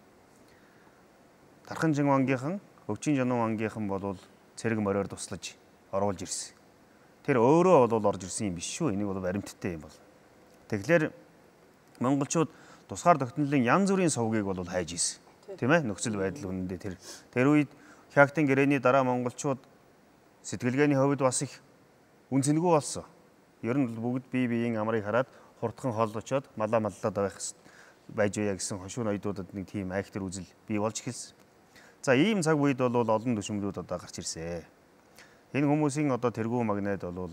Тархан жин вангийнхан Өвчин жонон вангийнхан бол цэрэг мориор туслаж оруулж ирсэн. Тэр өөрөө бол орж ирсэн юм биш шүү. Энийг бол баримттай юм бол. Тэгэхээр монголчууд тусгаар тогтнолын янз бүрийн сувгийг бол хайж ийсэн. тийм ээ нөхцөл байдал үнэндээ тэр тэр үед Хягтын гэрээний дараа монголчууд сэтгэлгээний хувьд бас их үнцэнгүй болсон. Ер нь бүгд бие биеийн амрыг хараад хурдхан хол очоод малаа маллаад байх байж байя гэсэн хошуу ноёдуудад нэг тийм айхтар үзэл бий болж эхэлсэн. За ийм цаг үед бол олон төшмлүүд одоо гарч ирсэн. Энэ хүмүүсийн одоо тэргүү магнайд бол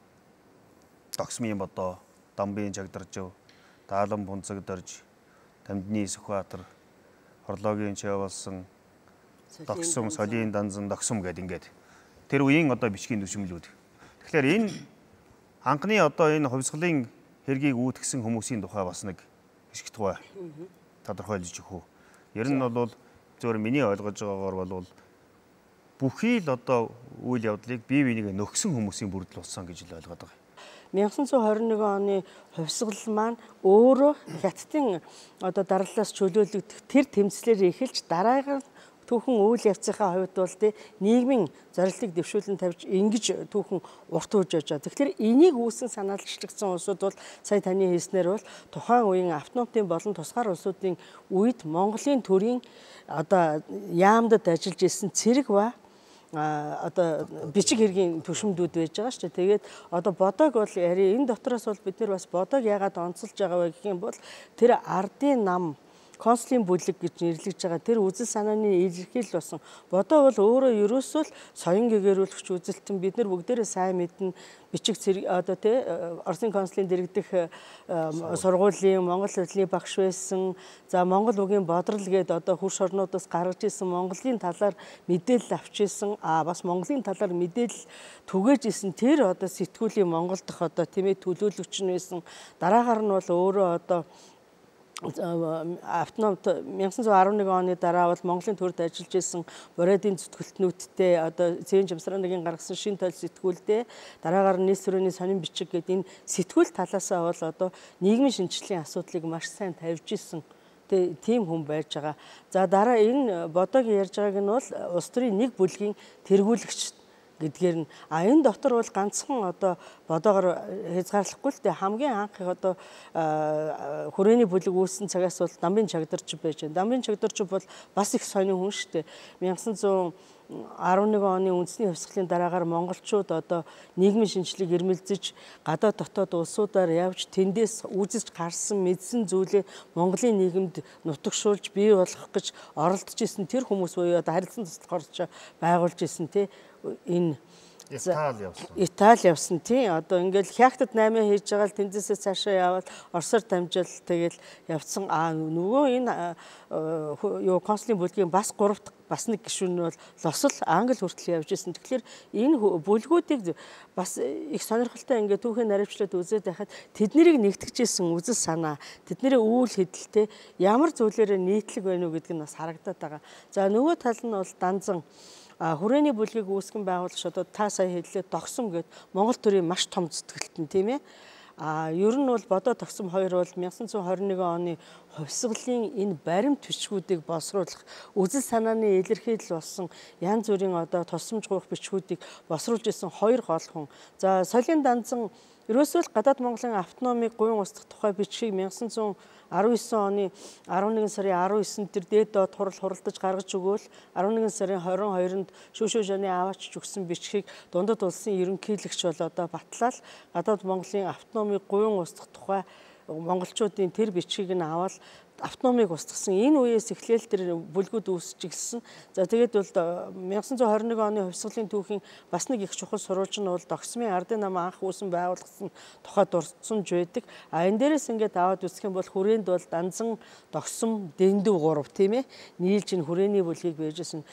Догсмын бодоо, Дамбын Чагдаржав, Даалан Бунцагдорж, Тамдны Сүхбаатар, Хорлоогийн Чав болсон Догсом, Солын Данзан, Догсом гэдэг ингээд тэр үеийн одоо бичгийн төшмлүүд. Тэгэхээр энэ анхны одоо энэ хувьсгалын хэргийг үүдгсэн хүмүүсийн тухай бас нэг хэсэг тухай тодорхойлж өгөх үү. Ер нь бол зөвөр миний ойлгож байгаагаар бол бүхий л одоо үйл явдлыг бие биенийгээ нөхсөн хүмүүсийн бүрдэл болсон гэж л ойлгоод байгаа. мянга зуун хорин нэгэн оны хувьсгал маань өөрөө хятадын одоо дарааллаас чөлөөлөгдөх тэр тэмцлэр эхэлж дараагаар түүхэн үйл явцынхаа хувьд бол тий нийгмийн зорилтыг дэвшүүлэн тавьж ингэж түүхэн урт хурж явж байгаа. Тэгэхээр энийг үүсэн санаалчлагдсан улсууд бол сая таны хэлснээр бол тухайн үеийн автономтын болон тусгаар улсуудын үед Монголын төрийн одоо яамдад ажиллаж исэн цэрэг ба одоо бичиг хэргийн төшмдүүд байж байгаа шүү дээ. Тэгээд одоо бодог бол яри энэ дотроос бол бид нар бас бодог яагаад онцолж байгаа вэ гэх юм бол тэр ардын нам консулын бүлэг гэж нэрлэж байгаа тэр үзэл санааны илэрхийлэл болсон. Бодоо бол өөрөө ерөөсөө л соён гэгэрүүлэгч үзэлтэн бид нар бүгдээрээ сайн мэднэ бичиг зэрэг одоо тий Оросын консулын дэргэдэх сургуулийн Монгол хэлний багш байсан. За Монгол үгийн бодрол гээд одоо хурш орнуудаас гаргаж исэн Монголын талаар мэдээлэл авч исэн. А бас Монголын талаар мэдээлэл түгээж исэн тэр одоо сэтгүүлийн Монгол дахь одоо тийм ээ төлөөлөгч нь байсан. Дараагаар нь бол өөрөө одоо автономт мянга зуун арван нэгэн оны дараа бол Монголын төрд ажиллаж исэн Бородын зүтгэлтнүүдтэй одоо Цэвэн Жамсрааныгийн гаргасан шин тойл сэтгүүлдээ дараагаар нь нийс төрөний сонин бичиг гэдэг энэ сэтгүүл талаасаа бол одоо нийгмийн шинжилгээний асуудлыг маш сайн тавьж исэн тийм хүн байж байгаа. За дараа энэ бодог ярьж байгааг нь бол улс төрийн нэг бүлгийн тэргүүлэгч гэдгээр нь а энэ дотор бол ганцхан одоо бодоогоор хязгаарлахгүй л дээ хамгийн анх одоо хүрээний бүлэг үүссэн цагаас бол Дамбын Чагдаржав байж байна. Дамбын Чагдаржав бол бас их сонин хүн шүү дээ. мянга зуун арван нэгэн оны үндэсний хувьсгалын дараагаар монголчууд одоо нийгмийн шинжилгээг эрмэлзэж гадаад дотоод улсуудаар явж тэндээс үзэж гарсан мэдсэн зүйлээ Монголын нийгэмд нутагшуулж бий болгох гэж оролдож исэн тэр хүмүүс буюу одоо харилцан туслах орч байгуулж исэн тий энэ Итали явсан. Итали явсан тий. Одоо ингээл Хягтад наймаа хийж байгаа л тэндээсээ цаашаа яваад Оросоор дамжил тэгэл явцсан. А нөгөө энэ юу консулын бүлгийн бас гуравт бас нэг гишүүн нь бол лосол англи хүртэл явж исэн. Тэгэхээр энэ бүлгүүдийг бас их сонирхолтой ингээд түүхэн наривчлаад үзээд байхад тэднийг нэгтгэжсэн үзэл санаа, тэдний үйл хөдлөлтэй ямар зүйлээрээ нийтлэг байна уу гэдг нь бас харагдаад байгаа. За нөгөө тал нь бол Данзан хүрээний бүлгийг үүсгэн байгуулагч одоо та сая хэллээ Догсом гээд Монгол төрийн маш том зүтгэлтэн тийм ээ. А ер нь бол бодоо Догсом хоёр бол мянга зуун хорин нэгэн оны хувьсгалын энэ баримт бичгүүдийг боловсруулах үзэл санааны илэрхийлэл болсон янз бүрийн одоо тусламж гуйх бичгүүдийг боловсруулж исэн хоёр гол хүн. За Солын Данзан ерөөсөө л гадаад Монголын автономийг гуйн устгах тухай бичгийг мянга зуун арван есөн оны арван нэгэн сарын арван есэнд тэр дээд доод хурал хуралдаж гаргаж өгөөл арван нэгэн сарын хорин хоёрнд шүүшөө жаны аваач өгсөн бичгийг дундад улсын ерөнхийлөгч бол одоо батлал гадаад Монголын автономийг гуйн устгах тухай монголчуудын тэр бичгийг нь аваад автономийг устгасан энэ үеэс эхлээл тэр бүлгүүд үүсэж ирсэн. За тэгээд бол мянга зуун хорин нэгэн оны хувьсгалын түүхийн бас нэг их чухал сурвалж нь бол Догсмын ардын нам анх үүсэн байгуулагдсан тухай дурдсанж байдаг. А энэ дээрээс ингээд аваад үзэх юм бол хүрээнд бол Данзан, Догсом, Дэндүү гурав тийм ээ нийлж энэ хүрээний бүлгийг байжсэн.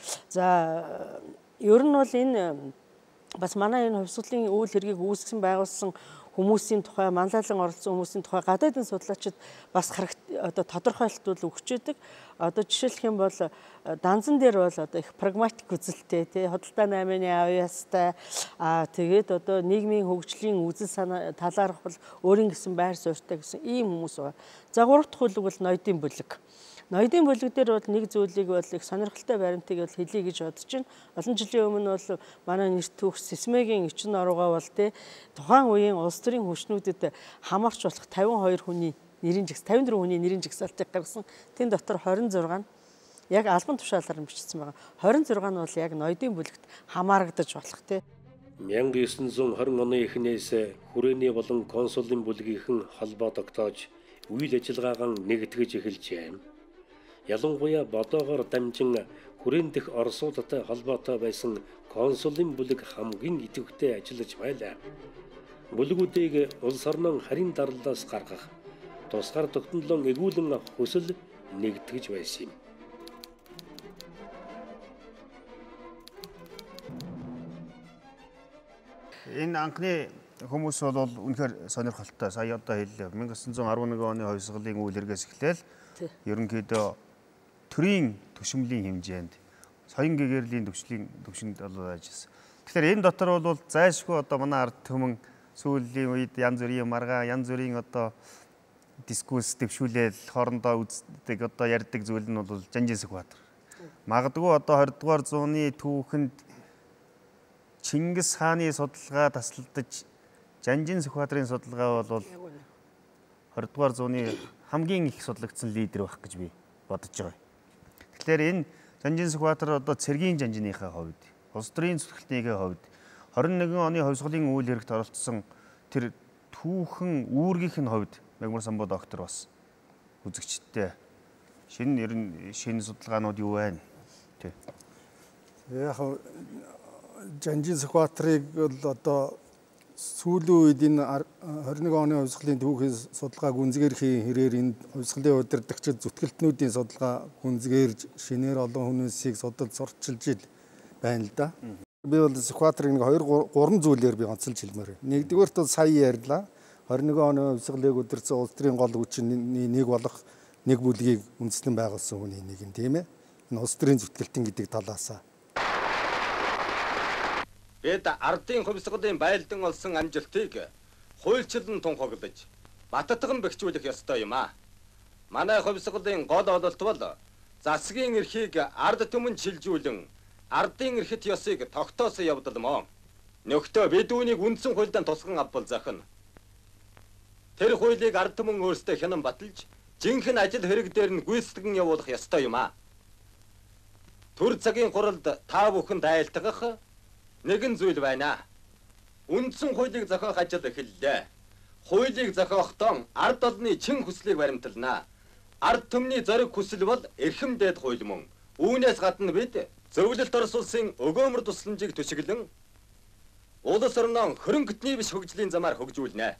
За ер нь бол энэ бас манай энэ хувьсгалын үйл хэргийг үүсгэсэн байгуулсан хүмүүсийн тухай манлайлан оролцсон хүмүүсийн тухай гадаадын судлаачид бас одоо тодорхойлолтууд өгч байдаг. Одоо жишээлх юм бол Данзан дээр бол одоо их прагматик үзэлтэй тий худалдаа найманы авьяастай аа тэгээд одоо нийгмийн хөгжлийн үзэл санаа талаарх бол өөрийн гэсэн байр суурьтай гэсэн ийм хүмүүс байна. За гурав дахь бүлэг бол ноёдын бүлэг. Ноёдын бүлэг дээр бол нэг зүйлийг бол их сонирхолтой баримтыг бол хэлье гэж бодож байна. Олон жилийн өмнө бол манай нэрт түүх Сисмегийн эчин оруугаа бол тий тухайн үеийн улс төрийн хүчнүүдэд хамаарч болох тавин хоёр хүний нэрийн жигс тавин дөрвөн хүний нэрийн жигсаалтыг гаргасан. Тэн дотор хорин зураг нь яг албан тушаалаар бичсэн байгаа. хорин зураг нь бол яг ноёдын бүлэгт хамаарагдаж болох тий. мянга девятьсот двадцать оны эхнээс хүрээний болон консулын бүлгийнхэн холбоо тогтоож үйл ажиллагаагаа нэгтгэж эхэлжээ. Ялангуяа бодоогоор дамжин хүрээн дэх Оросуудтай холбоотой байсан консулын бүлэг хамгийн идэвхтэй ажиллаж байлаа. Бүлгүүдийг улс орнын харийн дарлалаас гаргах, тусгаар тогтнолон эгүүлэн авах хүсэл нэгтгэж байсан юм. Энэ анхны хүмүүс бол үнэхээр сонирхолтой. Сая одоо хэллээ. 천구 백십일 оны хувьсгалын үйл хэрэгээс эхлээл ерөнхийдөө төрийн төшмөлийн хэмжээнд соён гэгэрлийн төвчлийн төвшөнд бол ажилласан. Тэгэхээр энэ дотор бол зайлшгүй одоо манай ард түмэн сүүлийн үед янз бүрийн маргаа, янз бүрийн одоо дискусс төвшүүлэл хоорондоо үздэг одоо ярьдаг зүйл нь бол Жанжин Сүхбаатар. Магадгүй одоо двадцать дугаар зууны түүхэнд Чингис хааны судалгаа тасалдаж Жанжин Сүхбаатарын судалгаа бол двадцать дугаар зууны хамгийн их судлагдсан лидер байх гэж би бодож байгаа. Тэгэхээр энэ Жанжин Сүхбаатар одоо цэргийн жанжиныхаа хувьд, улс төрийн зүтгэлтнийхээ хувьд двадцать нэгэн оны хувьсгалын үйл хэрэгт оролцсон тэр түүхэн үүргийнх нь хувьд Мягмар Самбуу доктор бас үзэгчтэй шинэ ер нь шинэ судалгаанууд юу байна? Тий. Яг Жанжин Сүхбаатарыг бол одоо сүүлийн үед энэ двадцать нэгэн оны хувьсгалын түүхийн судалгааг үнзгэрхийн хэрээр энэ хувьсгалын удирдагчид зүтгэлтнүүдийн судалгаа үнзгэрж шинээр олон хүмүүсийг судалж сурчилж байна л да. Би бол Сүхбаатарыг нэг хоёр гурван зүйлээр би онцолж хэлмээр байна. Нэгдүгээрт бол сая ярьлаа. двадцать нэгэн оны хувьсгалыг удирдсан улс төрийн гол хүчний нэг болох нэг бүлгийг үндэслэн байгуулсан хүний нэг юм тийм ээ. Энэ улс төрийн зүтгэлтэн гэдэг талаасаа. Бид ардын хувьсгалын байлдан олсон амжилтыг хуульчлан тунхаглаж, баттган бэхжүүлэх ёстой юм а. Манай хувьсгалын гол ололт бол засгийн эрхийг ард түмэн шилжүүлэн ардын эрхэт ёсыг тогтоосон явдал мөн. Нөхдөө бид үүнийг үндсэн хуульдаа тусган авбал захна. Тэр хуулийг ард түмэн өөрсдөө хянан баталж, жинхэнэ ажил хэрэг дээр нь гүйцэтгэн явуулах ёстой юм а. Төр цагийн хуралд та бүхэнд айлтгах нэгэн зүйл байна. Үндсэн хуулийг зохиох ажил эхэллээ. Хуулийг зохиохдоо ард олны чин хүслийг баримталнаа. Ард түмний зориг хүсэл бол эрхэм дээд хууль мөн. Үүнээс гадна бид зөвлөлт Орос улсын өгөөмөр тусламжийг төшөглөн улс орноо хөрөнгөтний биш хөгжлийн замаар хөгжүүлнэ.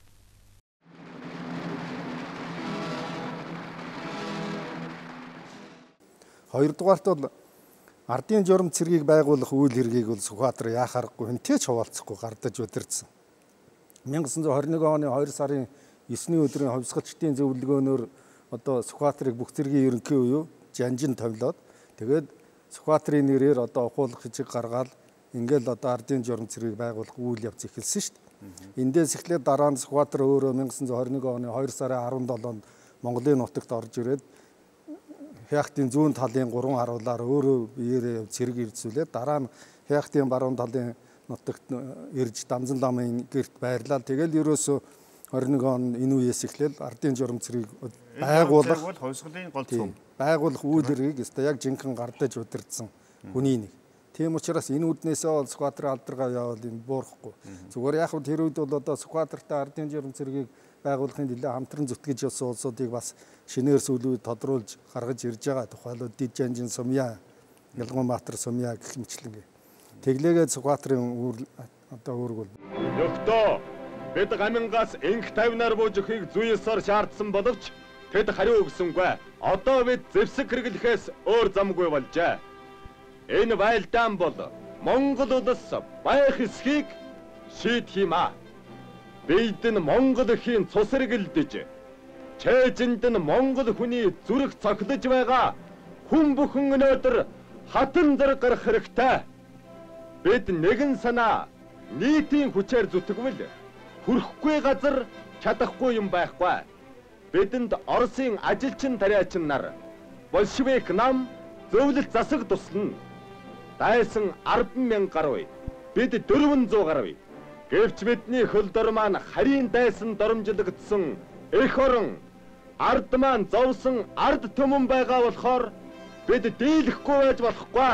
Хоёрдугаарт бол ардын журам цэргийг байгуулах үйл хэргийг бол Сүхбаатар яхаарахгүй хэнтэй ч хуваалцахгүй гардаж удирдсан. 천구 백이십일 оны хоёр сарын есний өдрийн хувьсгалчдын зөвлөгөөнөөр одоо Сүхбаатарыг бүх цэргийн ерөнхий буюу Жанжин томилоод тэгээд Сүхбаатарын нэрээр одоо ухуулах хичээг гаргаад ингээл одоо ардын журам цэргийг байгуулах үйл явц эхэлсэн шүү дээ. Эндээс эхлээд дараа нь Сүхбаатар өөрөө 천구 백이십일 оны хоёр сарын арван долоонд Монголын нутагт орж ирээд Хяхтын зүүн талын гурван харуулаар өөрөө биеэрээ цэрэг ирцүүлээд дараа нь Хяхтын баруун талын нутагт ирж Дамзан ламын гэрт байрлаад тэгэл ерөөсөө двадцать нэгэн он энэ үеэс эхлээл ардын журам цэргийг байгуулах хувьсгалын гол цөм байгуулах үйл хэргийг өстой яг жинхэнэ гардаж удирдсан хүний нэг. Тийм учраас энэ үднээсээ бол Сүхбаатарын алдаргаа явал энэ буурахгүй. Зүгээр яг тэр үед бол одоо Сүхбаатартай ардын журам цэргийг байгуулахын төлөө хамтран зүтгэж явсан улсуудыг бас шинээр сүүлүүд тодруулж гаргаж ирж байгаа. Тухайлбал Дид Жанжин Сумья, Ялгамбаатар Сумья гэх мэтлэн. Тэглээгээд Сүхбаатарын одоо үүрэг бол Нөхдөө бид гамингаас инх тавнаар бууж өгөхийг зүйсээр шаардсан боловч тэд хариу өгсөнгүй. Одоо бид зэвсэг хэрэглэхээс өөр замгүй болжээ. Энэ байлдаан бол Монгол улс байх эсхийг шийдэх юм а. Бид нь Монгол эхийн цус эргэлдэж, чэйжинд нь Монгол хүний зүрх цогтож байгаа хүн бүхэн өнөөдөр хатан зэрэг гарах хэрэгтэй. Бид нэгэн санаа нийтийн хүчээр зүтгэвэл хүрэхгүй газар чадахгүй юм байхгүй. Бидэнд Оросын ажилчин тариачин нар большевик нам зөвлөлт засаг туслана. Дайсан арван мянга гаруй. Бид дөрвөн зуун гаруй. Гэвч бидний хөлдөр маань харийн дайсан доромжлогдсон эх орон ард маань зовсон ард түмэн байгаа болохоор бид дийлэхгүй байж болохгүй.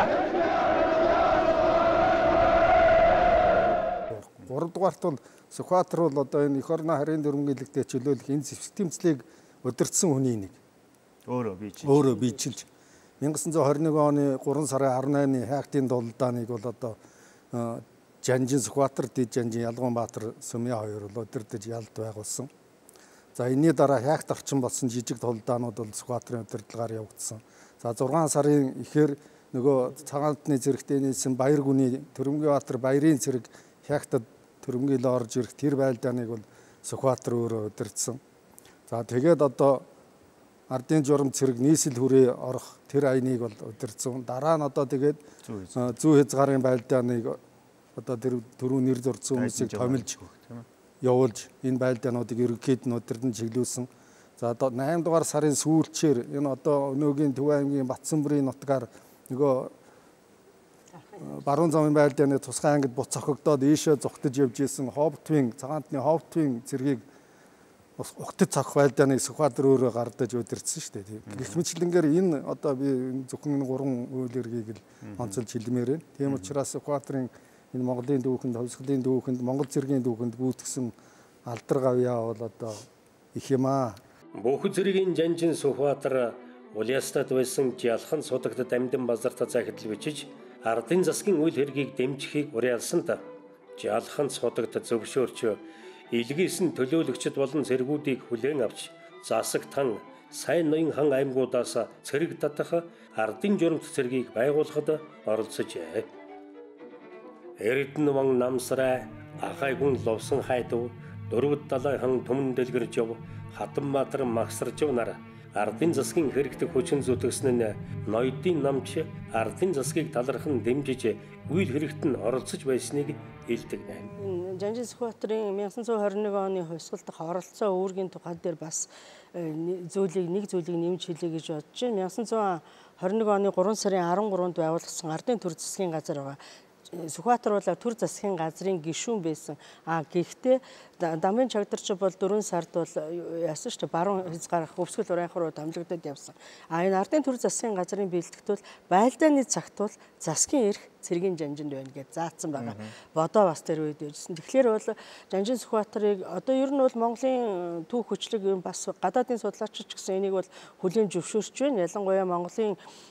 гуравдугаарт бол Сүхбаатар бол одоо энэ эх орны харийн дүрмгийлэгтээ чөлөөлөх энэ зэвсэгтэмцлийг удирдсан хүний нэг. Өөрөө бийж. Өөрөө биечилж 천구 백이십일 оны гурван сарын арван наймны хайхтын дулдааныг бол одоо Жанжин Сүхбаатар, Дэд Жанжин Ялгаанбаатар Сүмья хоёр бол удирдах ялд байгуулсан. За энэний дараа хайхт орчин болсон жижиг дулдаанууд бол Сүхбаатарын удирдлагаар явагдсан. За зургаан сарын ихээр нөгөө цагаатны зэрэгтэй нийлсэн Баяр гүний Төрөмгийбаатар баярын цэрэг хайхтад төрөмгийлөө орж ирэх тэр байлдааныг бол Сүхбаатар өөрөө удирдсан. За тэгээд одоо ардын журам цэрэг нийслэл хүрээ орох тэр айныг бол удирдсан. Дараа нь одоо тэгээд зүү хязгаарын байлдааныг одоо тэр түрүү нэр зурсан хүмүүсийг томилж явуулж энэ байлдаануудыг ерөнхийд нь удирдан чиглүүлсэн. За одоо найман дугаар сарын сүүлчээр энэ одоо өнөөгийн Төв аймгийн Батсанбөрийн нутгаар нөгөө баруун замын байлдааны тусгай ангид буц цохогдоод ийшээ зүгтэж явж исэн Ховтвийн цагаантны Ховтвийн цэргийг ухтад цохох байлдааныг Сүхбаатар өөрөө гардаж удирдсан шүү дээ. Гэх мэтлэнгээр энэ одоо би зөвхөн гурван үйл хэргийг л онцолж хэлмээр байна. Тийм учраас Сүхбаатарын энэ Монголын дүүхэнд, Хувьсгалын дүүхэнд, Монгол цэргийн дүүхэнд гүйцэтгсэн алдар гавьяа бол одоо их юм аа. Бүх зэргийн Жанжин Сүхбаатар Улаастад байсан Жалхан судагтад амьдан базарта захидал бичиж ардын засгийн үйл хэргийг дэмжихийг уриалсанд Жалхан судагт зөвшөөрч илгээс нь төлөөлөгчд болон цэргүүдийг хүлээн авч засаг тан сайн ноён хан аймагуудаас цэрэг татах ардын журамт цэргийг байгуулахад оролцожээ. Эрдэнэ ван намсрай ахайгүн ловсон хайдав дөрвөд далай хан түмэн дэлгэрж яв Хатанбаатар магсаржв нар ардын засгийн хэрэгтэг хүчин зүтгэсэн нь ноёдын намч ардын засгийг талархан дэмжиж үйл хэрэгт нь оролцож байсныг хэлдэг байна. Жанжин Сүхбаатарын 천구 백이십일 оны хувьсгал дахь оролцоо үүргийн тухай дээр бас зүйлийг нэг зүйлийг нэмж хэлье гэж бодож байна. 천구 백이십일 оны гурван сарын арван гурванд байгуулагдсан ардын төр засгийн газар байгаа. Сүхбаатар бол төр засгийн газрын гишүүн байсан. А гэхдээ Дамын чагдарч бол дөрвөн сард бол яасан шүү дээ баруун хязгаарх өвсгөл урайхан руу дамжигдаад явсан. А энэ ардын төр засгийн газрын бэлтгэт бол байлдааны цагт бол засгийн эрх цэргийн Жанжинд байна гэж заасан байгаа. Бодоо бас тэр үед явжсэн. Тэгэхээр бол Жанжин Сүхбаатарыг одоо ер нь бол Монголын түүх хүчлэг бас гадаадын судлаачид ч гэсэн энийг бол хүлээн зөвшөөрч байна. Ялангуяа Монголын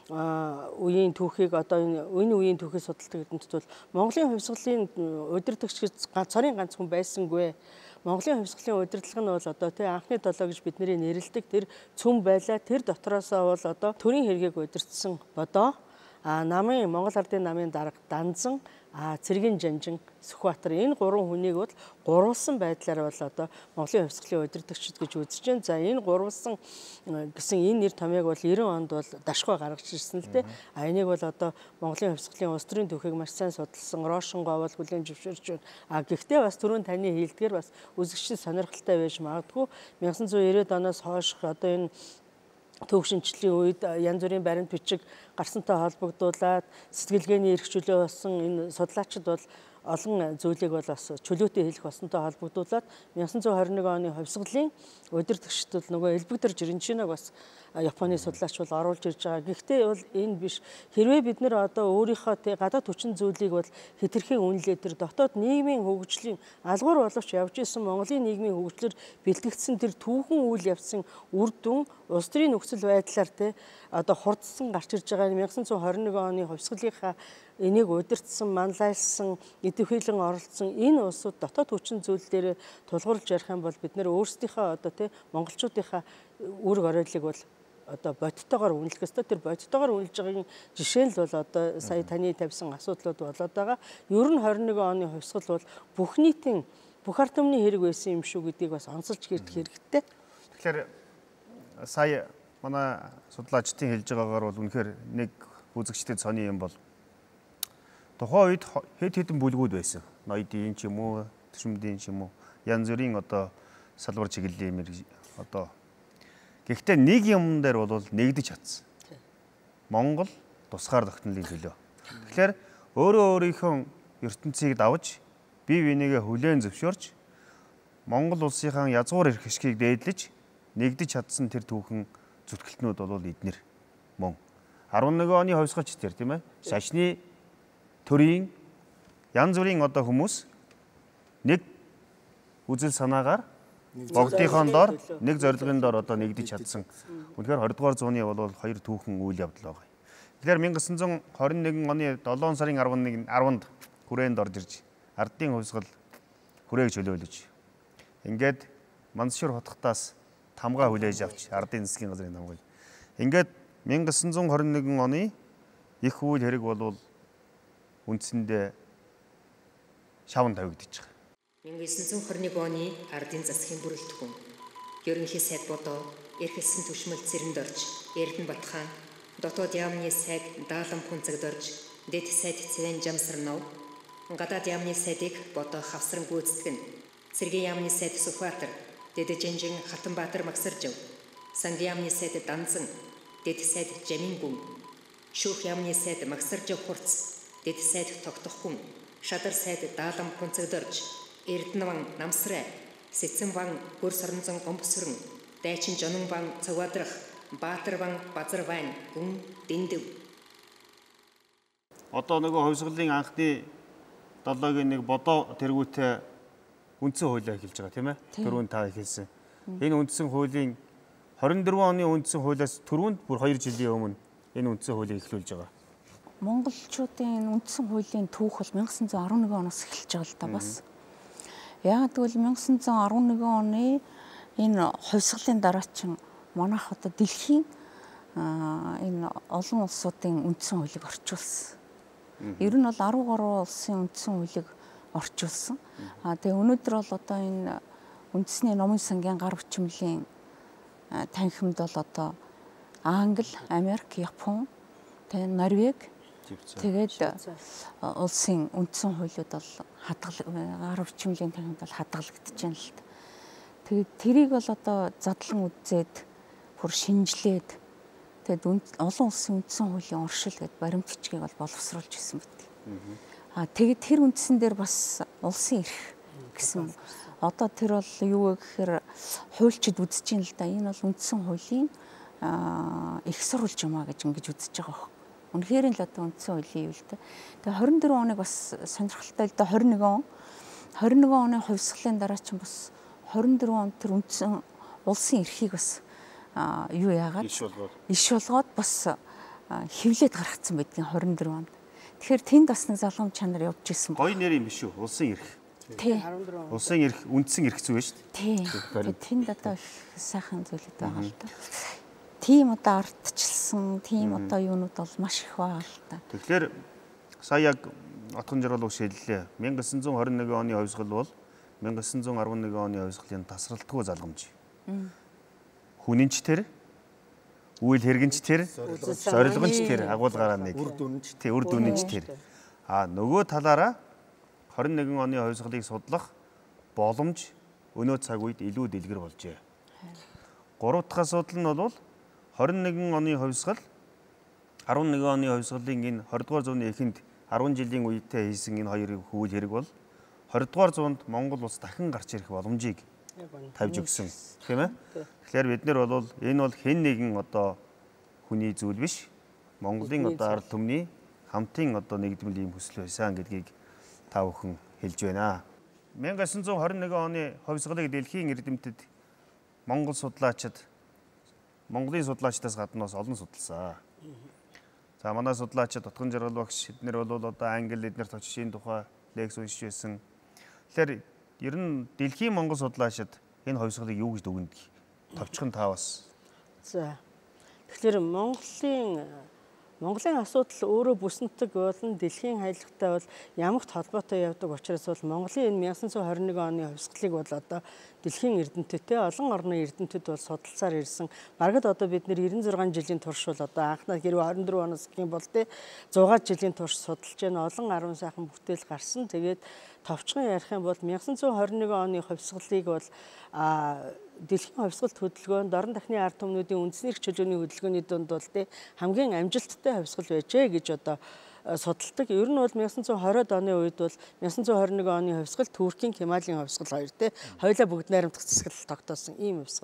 үеийн түүхийг одоо энэ энэ үеийн түүхийг судалдаг хэдэнтд бол Монголын хувьсгалын удирдагч цорын ганц хүн байсангүй. Монголын хувьсгалын удирдлага нь бол одоо тий анхны толоо гэж бид нэрийг нэрлэдэг тэр цөм байлаа. Тэр дотроосоо бол одоо төрийн хэргийг удирдсан бодоо а намын Монгол ардын намын дарга Данзан а цэргийн Жанжин Сүхбаатар энэ гурван хүнийг бол гурвалсан байдлаар бол одоо Монголын хувьсгалын удирдагчид гэж үзэж байна. За энэ гурвалсан гэсэн энэ нэр томьёог бол девяносто онд бол дашгүй гаргаж ирсэн л дээ. А энийг бол одоо Монголын хувьсгалын улс төрийн түүхийг маш сайн судалсан Рошингоо бол хүлээн зөвшөөрч байна. А гэхдээ бас түрүүн таны хэлдгээр бас үзэгчид сонирхолтой байж магадгүй 천구 백၉십 оноос хойш одоо энэ түүх шинжлэлийн үед янз бүрийн баримт бичиг гарсантай холбогдуулаад сэтгэлгээний эрхчлөө болсон энэ судлаачид бол олон зүйлийг бол бас чөлөөтэй хэлэх болсонтой холбогдуулаад 천구 백이십일 оны хувьсгалын удирдагчид бол нөгөө Элбэгдэр Жирэнчиног бас Японы судлаач бол оруулж ирж байгаа. Гэхдээ бол энэ биш. Хэрвээ бид нэр одоо өөрийнхөө тэ гадаад хүчин зүйлийг бол хэтэрхий үнэлээ тэр дотоод нийгмийн хөгжлийн алгуур боловч явж исэн Монголын нийгмийн хөгжлөөр бэлтгэгдсэн тэр түүхэн үйл явсан үр дүн улс төрийн нөхцөл байдлаар тэ одоо хурдсан гарч ирж байгаа 천구 백이십일 оны хувьсгалынхаа энийг удирдсан, манлайлсан, идэвхжүүлэн оролцсон энэ улсууд дотоод хүчин зүйл дээр тулгуурлаж ярих юм бол бид нэр өөрсдийнхөө одоо тэ монголчуудынхаа үүрэг оройлыг бол одоо бодтойгоор үнэлэх ёстой. Тэр бодтойгоор үнэлж байгаагийн жишээ л бол одоо сая таны тавьсан асуудлууд болоод байгаа. Ер нь двадцать один оны хувьсгал бол бүх нийтийн бүх ард түмний хэрэг байсан юм шүү гэдгийг бас онцолж гэрдэх хэрэгтэй. Тэгэхээр сая манай судлаачдын хэлж байгаагаар бол үнэхээр нэг үзэгчдэд сони юм бол тухайн үед хэд хэдэн бүлгүүд байсан. Ноёдын ч юм уу, төшмөдийн ч юм уу, янз бүрийн одоо салбар чиглэлийн одоо гэхдээ нэг юм дээр бол нэгдэж чадсан. Монгол тусгаар тогтнолын төлөө. Тэгэхээр өөрөө өөрийнхөө ертөнцийг давж, бие бинийгээ хүлээн зөвшөөрч, Монгол улсынхаа язгуур эрх ашгийг дээдлэж нэгдэж чадсан тэр түүхэн зүтгэлтнүүд бол эднэр мөн. арван нэгэн оны хувьсгалч тэр тийм ээ. Шашны төрийн янз бүрийн одоо хүмүүс нэг үзэл санаагаар богдынхон доор нэг зорилгын доор одоо нэгдэж чадсан. Үнэхээр хоёрдугаар зууны бол хоёр түүхэн үйл явдал байгаа. Тэгэхээр мянга гэсэн зуун хорин нэгэн оны долоон сарын арван нэгнд арванд хүрээнд орж ирж ардын хувьсгал хүрээг чөлөөлөж ингээд Мандшуур хотготоос тамгаа хүлээж авч ардын засгийн газрын тамгыг ингээд мянга гэсэн зуун хорин нэгэн оны их үйл хэрэг бол үндсэндээ шавн тавигдчих. мянга девятьсот двадцать один оны ардын засгийн бүрэлдэхүүн ерөнхий сайд бодоо эрхэлсэн түшмэл цэрэнд орж Эрдэнэ Батхан дотоод яамны сайд даалан пунцагд орж дэд сайд Цэвэн Жамсарнов гадаад яамны сайдыг бодоо хавсран гүйцэтгэн Цэргийн яамны сайд Сүхбаатар дэд Жинжин Хатанбаатар Магсаржив сангийн яамны сайд Данзан дэд сайд Жамингүн шүүх яамны сайд Магсаржив Хурц дэд сайд Тогтохгүн шадар сайд даалан пунцагд орж Эрдэнэван Намсрай Сэцэнван Гүрсоронзон Гомбсөрөн Дайчин Жононван Цавадрах Баатарван Базарван Гүн Дэндв. Одоо нөгөө хувьсгалын анхны долоогийн нэг бодоо тэргүүтээ үндсэн хуулиа эхэлж байгаа тийм ээ. Түрүүнд та эхэлсэн. Энэ үндсэн хуулийн хорин дөрвөн оны үндсэн хуулиас түрүүнд бүр хоёр жилийн өмнө энэ үндсэн хуулийг эхлүүлж байгаа. Монголчуудын үндсэн хуулийн түүх бол мянга девятьсот арван нэгэн оноос эхэлж байгаа л да бас. Яг тэгвэл мянга девятьсот арван нэгэн оны энэ хувьсгалын дараачин манайх одоо дэлхийн энэ олон улсуудын үндсэн хуулийг орчуулсан. Ер нь бол арван гурван улсын үндсэн хуулийг орчуулсан. А тэгээ өнөөдөр бол одоо энэ үндэсний номын сангийн гар хүчмлийн танхимд бол одоо Англи, Америк, Япон, тэгээ Норвег тэгээд улсын үндсэн хуулиуд бол хадгалаг гар хүчмлийн танхимд бол хадгалагдаж байна л та. Тэгээд тэрийг бол одоо задлан үзээд бүр шинжлээд тэгээд олон улсын үндсэн хуулийн оршил гэдэг баримтчгийг бол боловсруулж ирсэн мэт. Аа тэгээд тэр үндсэн дээр бас улсын эрх гэсэн. Одоо тэр бол юу вэ гэхээр хуульчид үзэж ин л да. Энэ бол үндсэн хуулийн их сурвалж юм а гэж ингэж үзэж байгаа хөөх. Үнэхээр л одоо үндсэн хуулийн юу л да. Тэгээд хорин дөрвөн оныг бас сонирхолтой л да хорин нэгэн он. хорин нэгэн оны хувьсгалын дараа чинь бас хорин дөрвөн онд тэр үндсэн улсын эрхийг бас юу яагаад иш болгоод бас хевлээд гаргацсан байдгийн хорин дөрвөн онд. Тэгэхээр тэнд бас нэг залгам чанар явж исэн. Гоё нэр юм биш үү? Улсын эрх. Тий. Улсын эрх, үндсэн эрх зүйл шүү дээ. Тий. Тэнд одоо сайхан зүйлүүд байгаа л да. Тийм одоо ардчилсан, тийм одоо юунууд бол маш их байгаа л да. Тэгэхээр сая яг отгон жаргал ушийллээ. мянга девятьсот двадцать один оны хувьсгал бол мянга девятьсот арван нэгэн оны хувьсгалын тасралтгүй залгамж. Хүнинч тэр, үйл хэрэгэнч тэр, зорилгонч тэр агуулгаараа нэг. Үр дүнч. Тий, үр дүнч тэр. А нөгөө талаараа хорин нэгэн оны хувьсгалыг судлах боломж өнөө цаг үед илүү дэлгэр болжээ. Гурав дахь асуудал нь бол хорин нэгэн оны хувьсгал арван нэгэн оны хувьсгалын энэ двадцать дугаар зууны эхэнд арван жилийн үедээ хийсэн энэ хоёр үйл хэрэг бол двадцать дугаар зуунд Монгол улс дахин гарч ирэх боломжийг тавьж өгсөн тийм ээ. Тэгэхээр бид нэр бол энэ бол хэн нэгэн одоо хүний зүйл биш. Монголын одоо ард түмний хамтын одоо нэгдмэл ийм хүсэл байсан гэдгийг та бүхэн хэлж байна. мянга девятьсот двадцать один оны хувьсгалыг дэлхийн эрдэмтэд Монгол судлаачид Монголын судлаачдаас гаднаас олон судалсан. За манай судлаачид Утган жаргал багш эднэр бол одоо англи эднэр точшийн тухай лекц уншиж байсан. Тэгэхээр ер нь дэлхийн Монгол судлаачид энэ хувьсгалыг юу гэж дүгнэдэг? Товчхон та бас. За. Тэгэхээр Монголын Монголын асуудал өөрөө бүсэнтэг болон дэлхийн хаягтай бол ямагт холбоотой явдаг учраас бол Монголын энэ мянга девятьсот двадцать один оны хувьсгалыг бол одоо дэлхийн эрдэмтдтэй олон орны эрдэмтэд бол судалцаар ирсэн. Барагд одоо бид нэр девяносто шесть жилийн турш бол одоо анхнаа хэрвээ двадцать дөрвөн оноос гэх юм бол тэ сто жилийн турш судалж байна. Олон арван сайхан бүтээл гарсан. Тэгээд товчхон ярих юм бол мянга девятьсот двадцать один оны хувьсгалыг бол а дэлхийн хувьсгалт хөдөлгөөнд орон дахны ард түмнүүдийн үндэсний эрх чөлөөний хөдөлгөөний дунд бол тэ хамгийн амжилттай хувьсгал байжээ гэж одоо судалдаг. Ер нь бол мянга девятьсот двадцать оны үед бол мянга девятьсот двадцать один оны хувьсгал Туркийн Кемалийн хувьсгал хоёр тэ хоёулаа бүгд найрамдах засаглал тогтоосон ийм хувьсгал.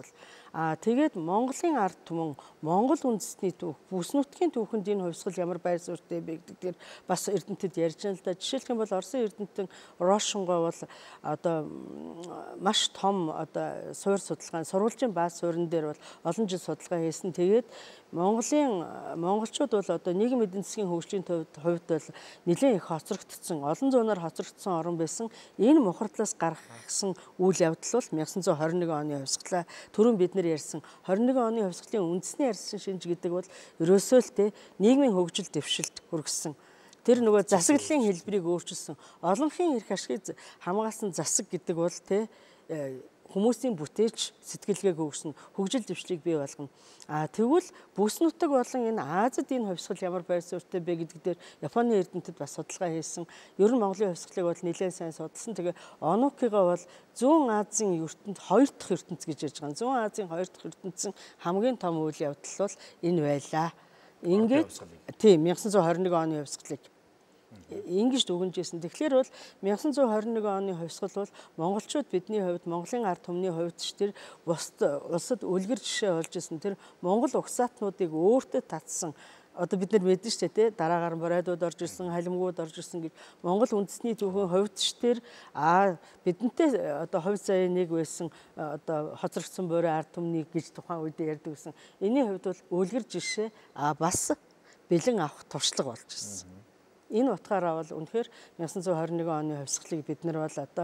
Аа тэгээд Монголын ард түмэн Монгол үндэстний түүх, бүс нутгийн түүхэнд энэ хувьсгал ямар байр суурьтай бэ гэдгээр бас эрдэмтэд ярьж байна л да. Жишээлх юм бол Оросын эрдэмтэн Рошингой бол одоо маш том одоо суур судалгаа, сурвалжийн бааз суурин дээр бол олон жил судалгаа хийсэн. Тэгээд Монголын монголчууд бол одоо нийгэм эдийн засгийн хөгжлийн хувьд бол нэлээд их хоцрогдсон, олон зуунаар хоцрогдсон орн байсан. Энэ мухардлаас гаргасан үйл явдал бол 천ь сая хорин нэгэн оны хувьсгалаа түрүүн бид нар ярьсан хорин нэгэн оны хувьсгалын үндэсний ярьсан шинж гэдэг бол ерөөсөө л тэ нийгмийн хөгжил дэвшилт хүргэсэн. Тэр нөгөө засаглалын хэлбэрийг өөрчилсөн. Олонхын эрх ашигыг хамгаалсан засаг гэдэг бол тэ хүмүүсийн бүтээж сэтгэлгээг өгсөн хөгжил дэвшлийг бий болгоно. А тэгвэл бүс нутаг болон энэ Азид энэ хувьсгал ямар байр суурьтай бэ гэдэг дээр Японы эрдэмтэд бас судалгаа хийсэн. Ер нь Монголын хувьсгалыг бол нэлээд сайн судалсан. Тэгээ Онукига бол Зүүн Азийн ертөнд хоёр дахь ертөнц гэж ярьж байгаа. Зүүн Азийн хоёр дахь ертөнцийн хамгийн том үйл явдал бол энэ байлаа. Ингээд тийм 천ь сая хорин нэгэн оны хувьсгалыг ингэж дүгнжсэн. Тэгэхээр бол 천ь сая хорин нэгэн оны хувьсгал бол монголчууд бидний хувьд Монголын ард түмний хувьд ч тэр бусад улсад үлгэр жишээ болж исэн. Тэр монгол угсаатнуудыг өөртөө татсан. Одоо бид нар мэдэн штэ тий дараагаар боройдууд орж ирсэн, халимгууд орж ирсэн гэж Монгол үндэсний түүхэн хувьд ч тэр а бидэнтэй одоо хувь заяа нэг байсан одоо хоцрогдсон борой ард түмнийг гэж тухайн үед ярьдаг гэсэн. Энийн хувьд бол үлгэр жишээ а бас бэлэн авах туршлага болж ирсэн. Энэ утгаараа бол үнэхээр 천ь сая хорин нэгэн оны хувьсгалыг бид нар бол одоо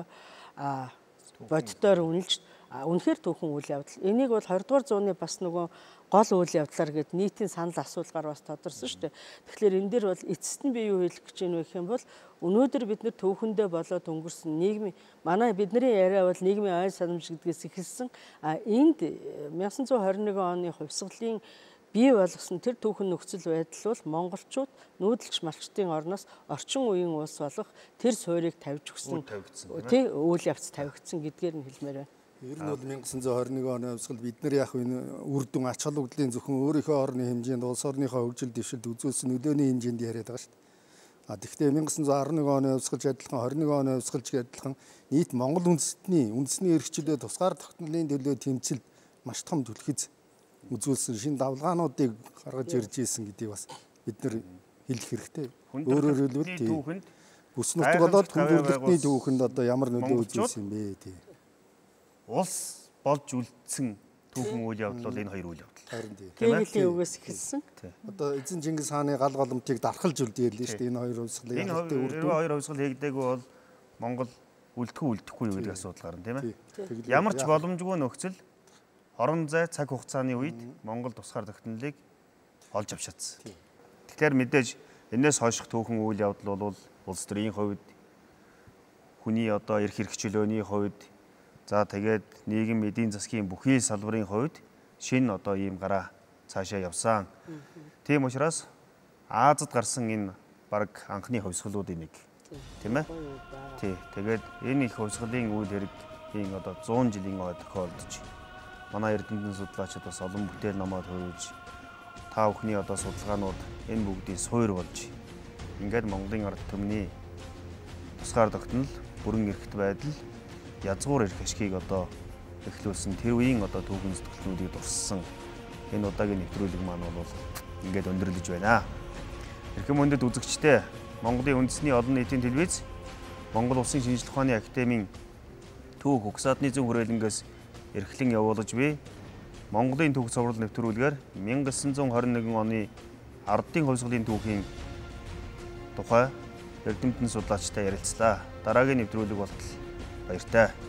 боддоор үнэлж үнэхээр түүхэн үйл явдал. Энийг бол хоёрдугаар зууны бас нөгөө гол үйл явдлаар гээд нийтийн санал асуулгаар бас тодорсон шүү дээ. Тэгэхээр энэ дээр бол эцэст нь би юу хэлэх гэж байна вэ гэх юм бол өнөөдөр бид нар түүхэндээ болоод өнгөрсөн нийгмийн манай бидний яриа бол нийгмийн ой санамж гэдгээс эхэлсэн. А энд 천ь сая хорин нэгэн оны хувьсгалын бий болгосон тэр түүхэн нөхцөл байдал бол монголчууд нүүдэлч малчтын орноос орчин үеийн улс болох тэр суурийг тавьж өгсөн. Тий үйл явц тавигдсан гэдгээр нь хэлмээр байна. Ер нь бол 천ь сая хорин нэгэн оны хувьсгал бид нар яг энэ үр дүн ач холбогдлын зөвхөн өөрийнхөө орны хэмжээнд улс орныхоо хөгжил дэвшилд үзүүлсэн нөлөөний хэмжээнд яриад байгаа шүү дээ. А тэгэхээр 천ь сая арван нэгэн оны хувьсгалч адилхан хорин нэгэн оны хувьсгалч адилхан нийт Монгол үндэстний үндэсний эрхчлөө тусгаар тогтнолын төлөө тэмцэлд маш том түлхэц үзүүлсэн шинэ давлгаануудыг гаргаж ирж ийсэн гэдгийг бас бид нар хэлэх хэрэгтэй. Өөрөөр хэлбэл түүхэнд бүс нутаг болоод хүндрэлтний түүхэнд одоо ямар нөлөө үзүүлсэн юм бэ тий. Улс болж үлдсэн түүхэн үйл явдал бол энэ хоёр үйл явдал. Харин тий. Гэглийн үгээс эхэлсэн. Одоо эзэн Чингис хааны гал голомтыг дархалж үлдээрлээ шүү дээ энэ хоёр хувьсгалыг. Энэ хоёр хувьсгал хийгдээгүй бол Монгол үлдэхгүй үлдэхгүй юу гэдэг асуудал гарна тийм ээ. Ямар ч боломжгүй нөхцөл орон зай цаг хугацааны үед Монгол тусгаар тогтнолыг олж авч чадсан. Тэгэхээр мэдээж энэс хойших түүхэн үйл явдал бол улс төрийн хувьд хүний одоо эрх хэрэгчлөөний хувьд за тэгээд нийгэм эдийн засгийн бүхий салбарын хувьд шинэ одоо ийм гараа цаашаа явсан. Тийм учраас Азад гарсан энэ баг анхны хувьсгалуудын нэг тийм ээ. Тий. Тэгээд энэ их хувьсгалын үйл хэргийн одоо зуун жилийн ой тохиолдож манай эрдэмтэн судлаачид бас олон бүтээл номоод хөрвүүлж та бүхний одоо судалгаанууд энэ бүгдийн суур болж ингээд Монголын ард түмний тусгаар тогтнол бүрэн эрхт байдал язгуур эрх ашгийг одоо эхлүүлсэн тэр үеийн одоо түүхэн сэтгэлтнүүдийг дурссан энэ удаагийн нэвтрүүлэг маань бол ингээд өндөрлөж байна. Эрхэм хүндэт үзэгчдээ Монголын үндэсний олон нийтийн телевиз Монгол Улсын шинжлэх ухааны академийн түүх угсаатны зүүн хүрээлэнгээс эрхлэн явуулж буй Монголын түүх цовруул нэвтрүүлгээр 천ь сая хорин нэгэн оны ардын хувьсгалын түүхийн тухай эрдэмтэн судлаачтай ярилцлаа. Дараагийн нэвтрүүлэг болтол баяртай.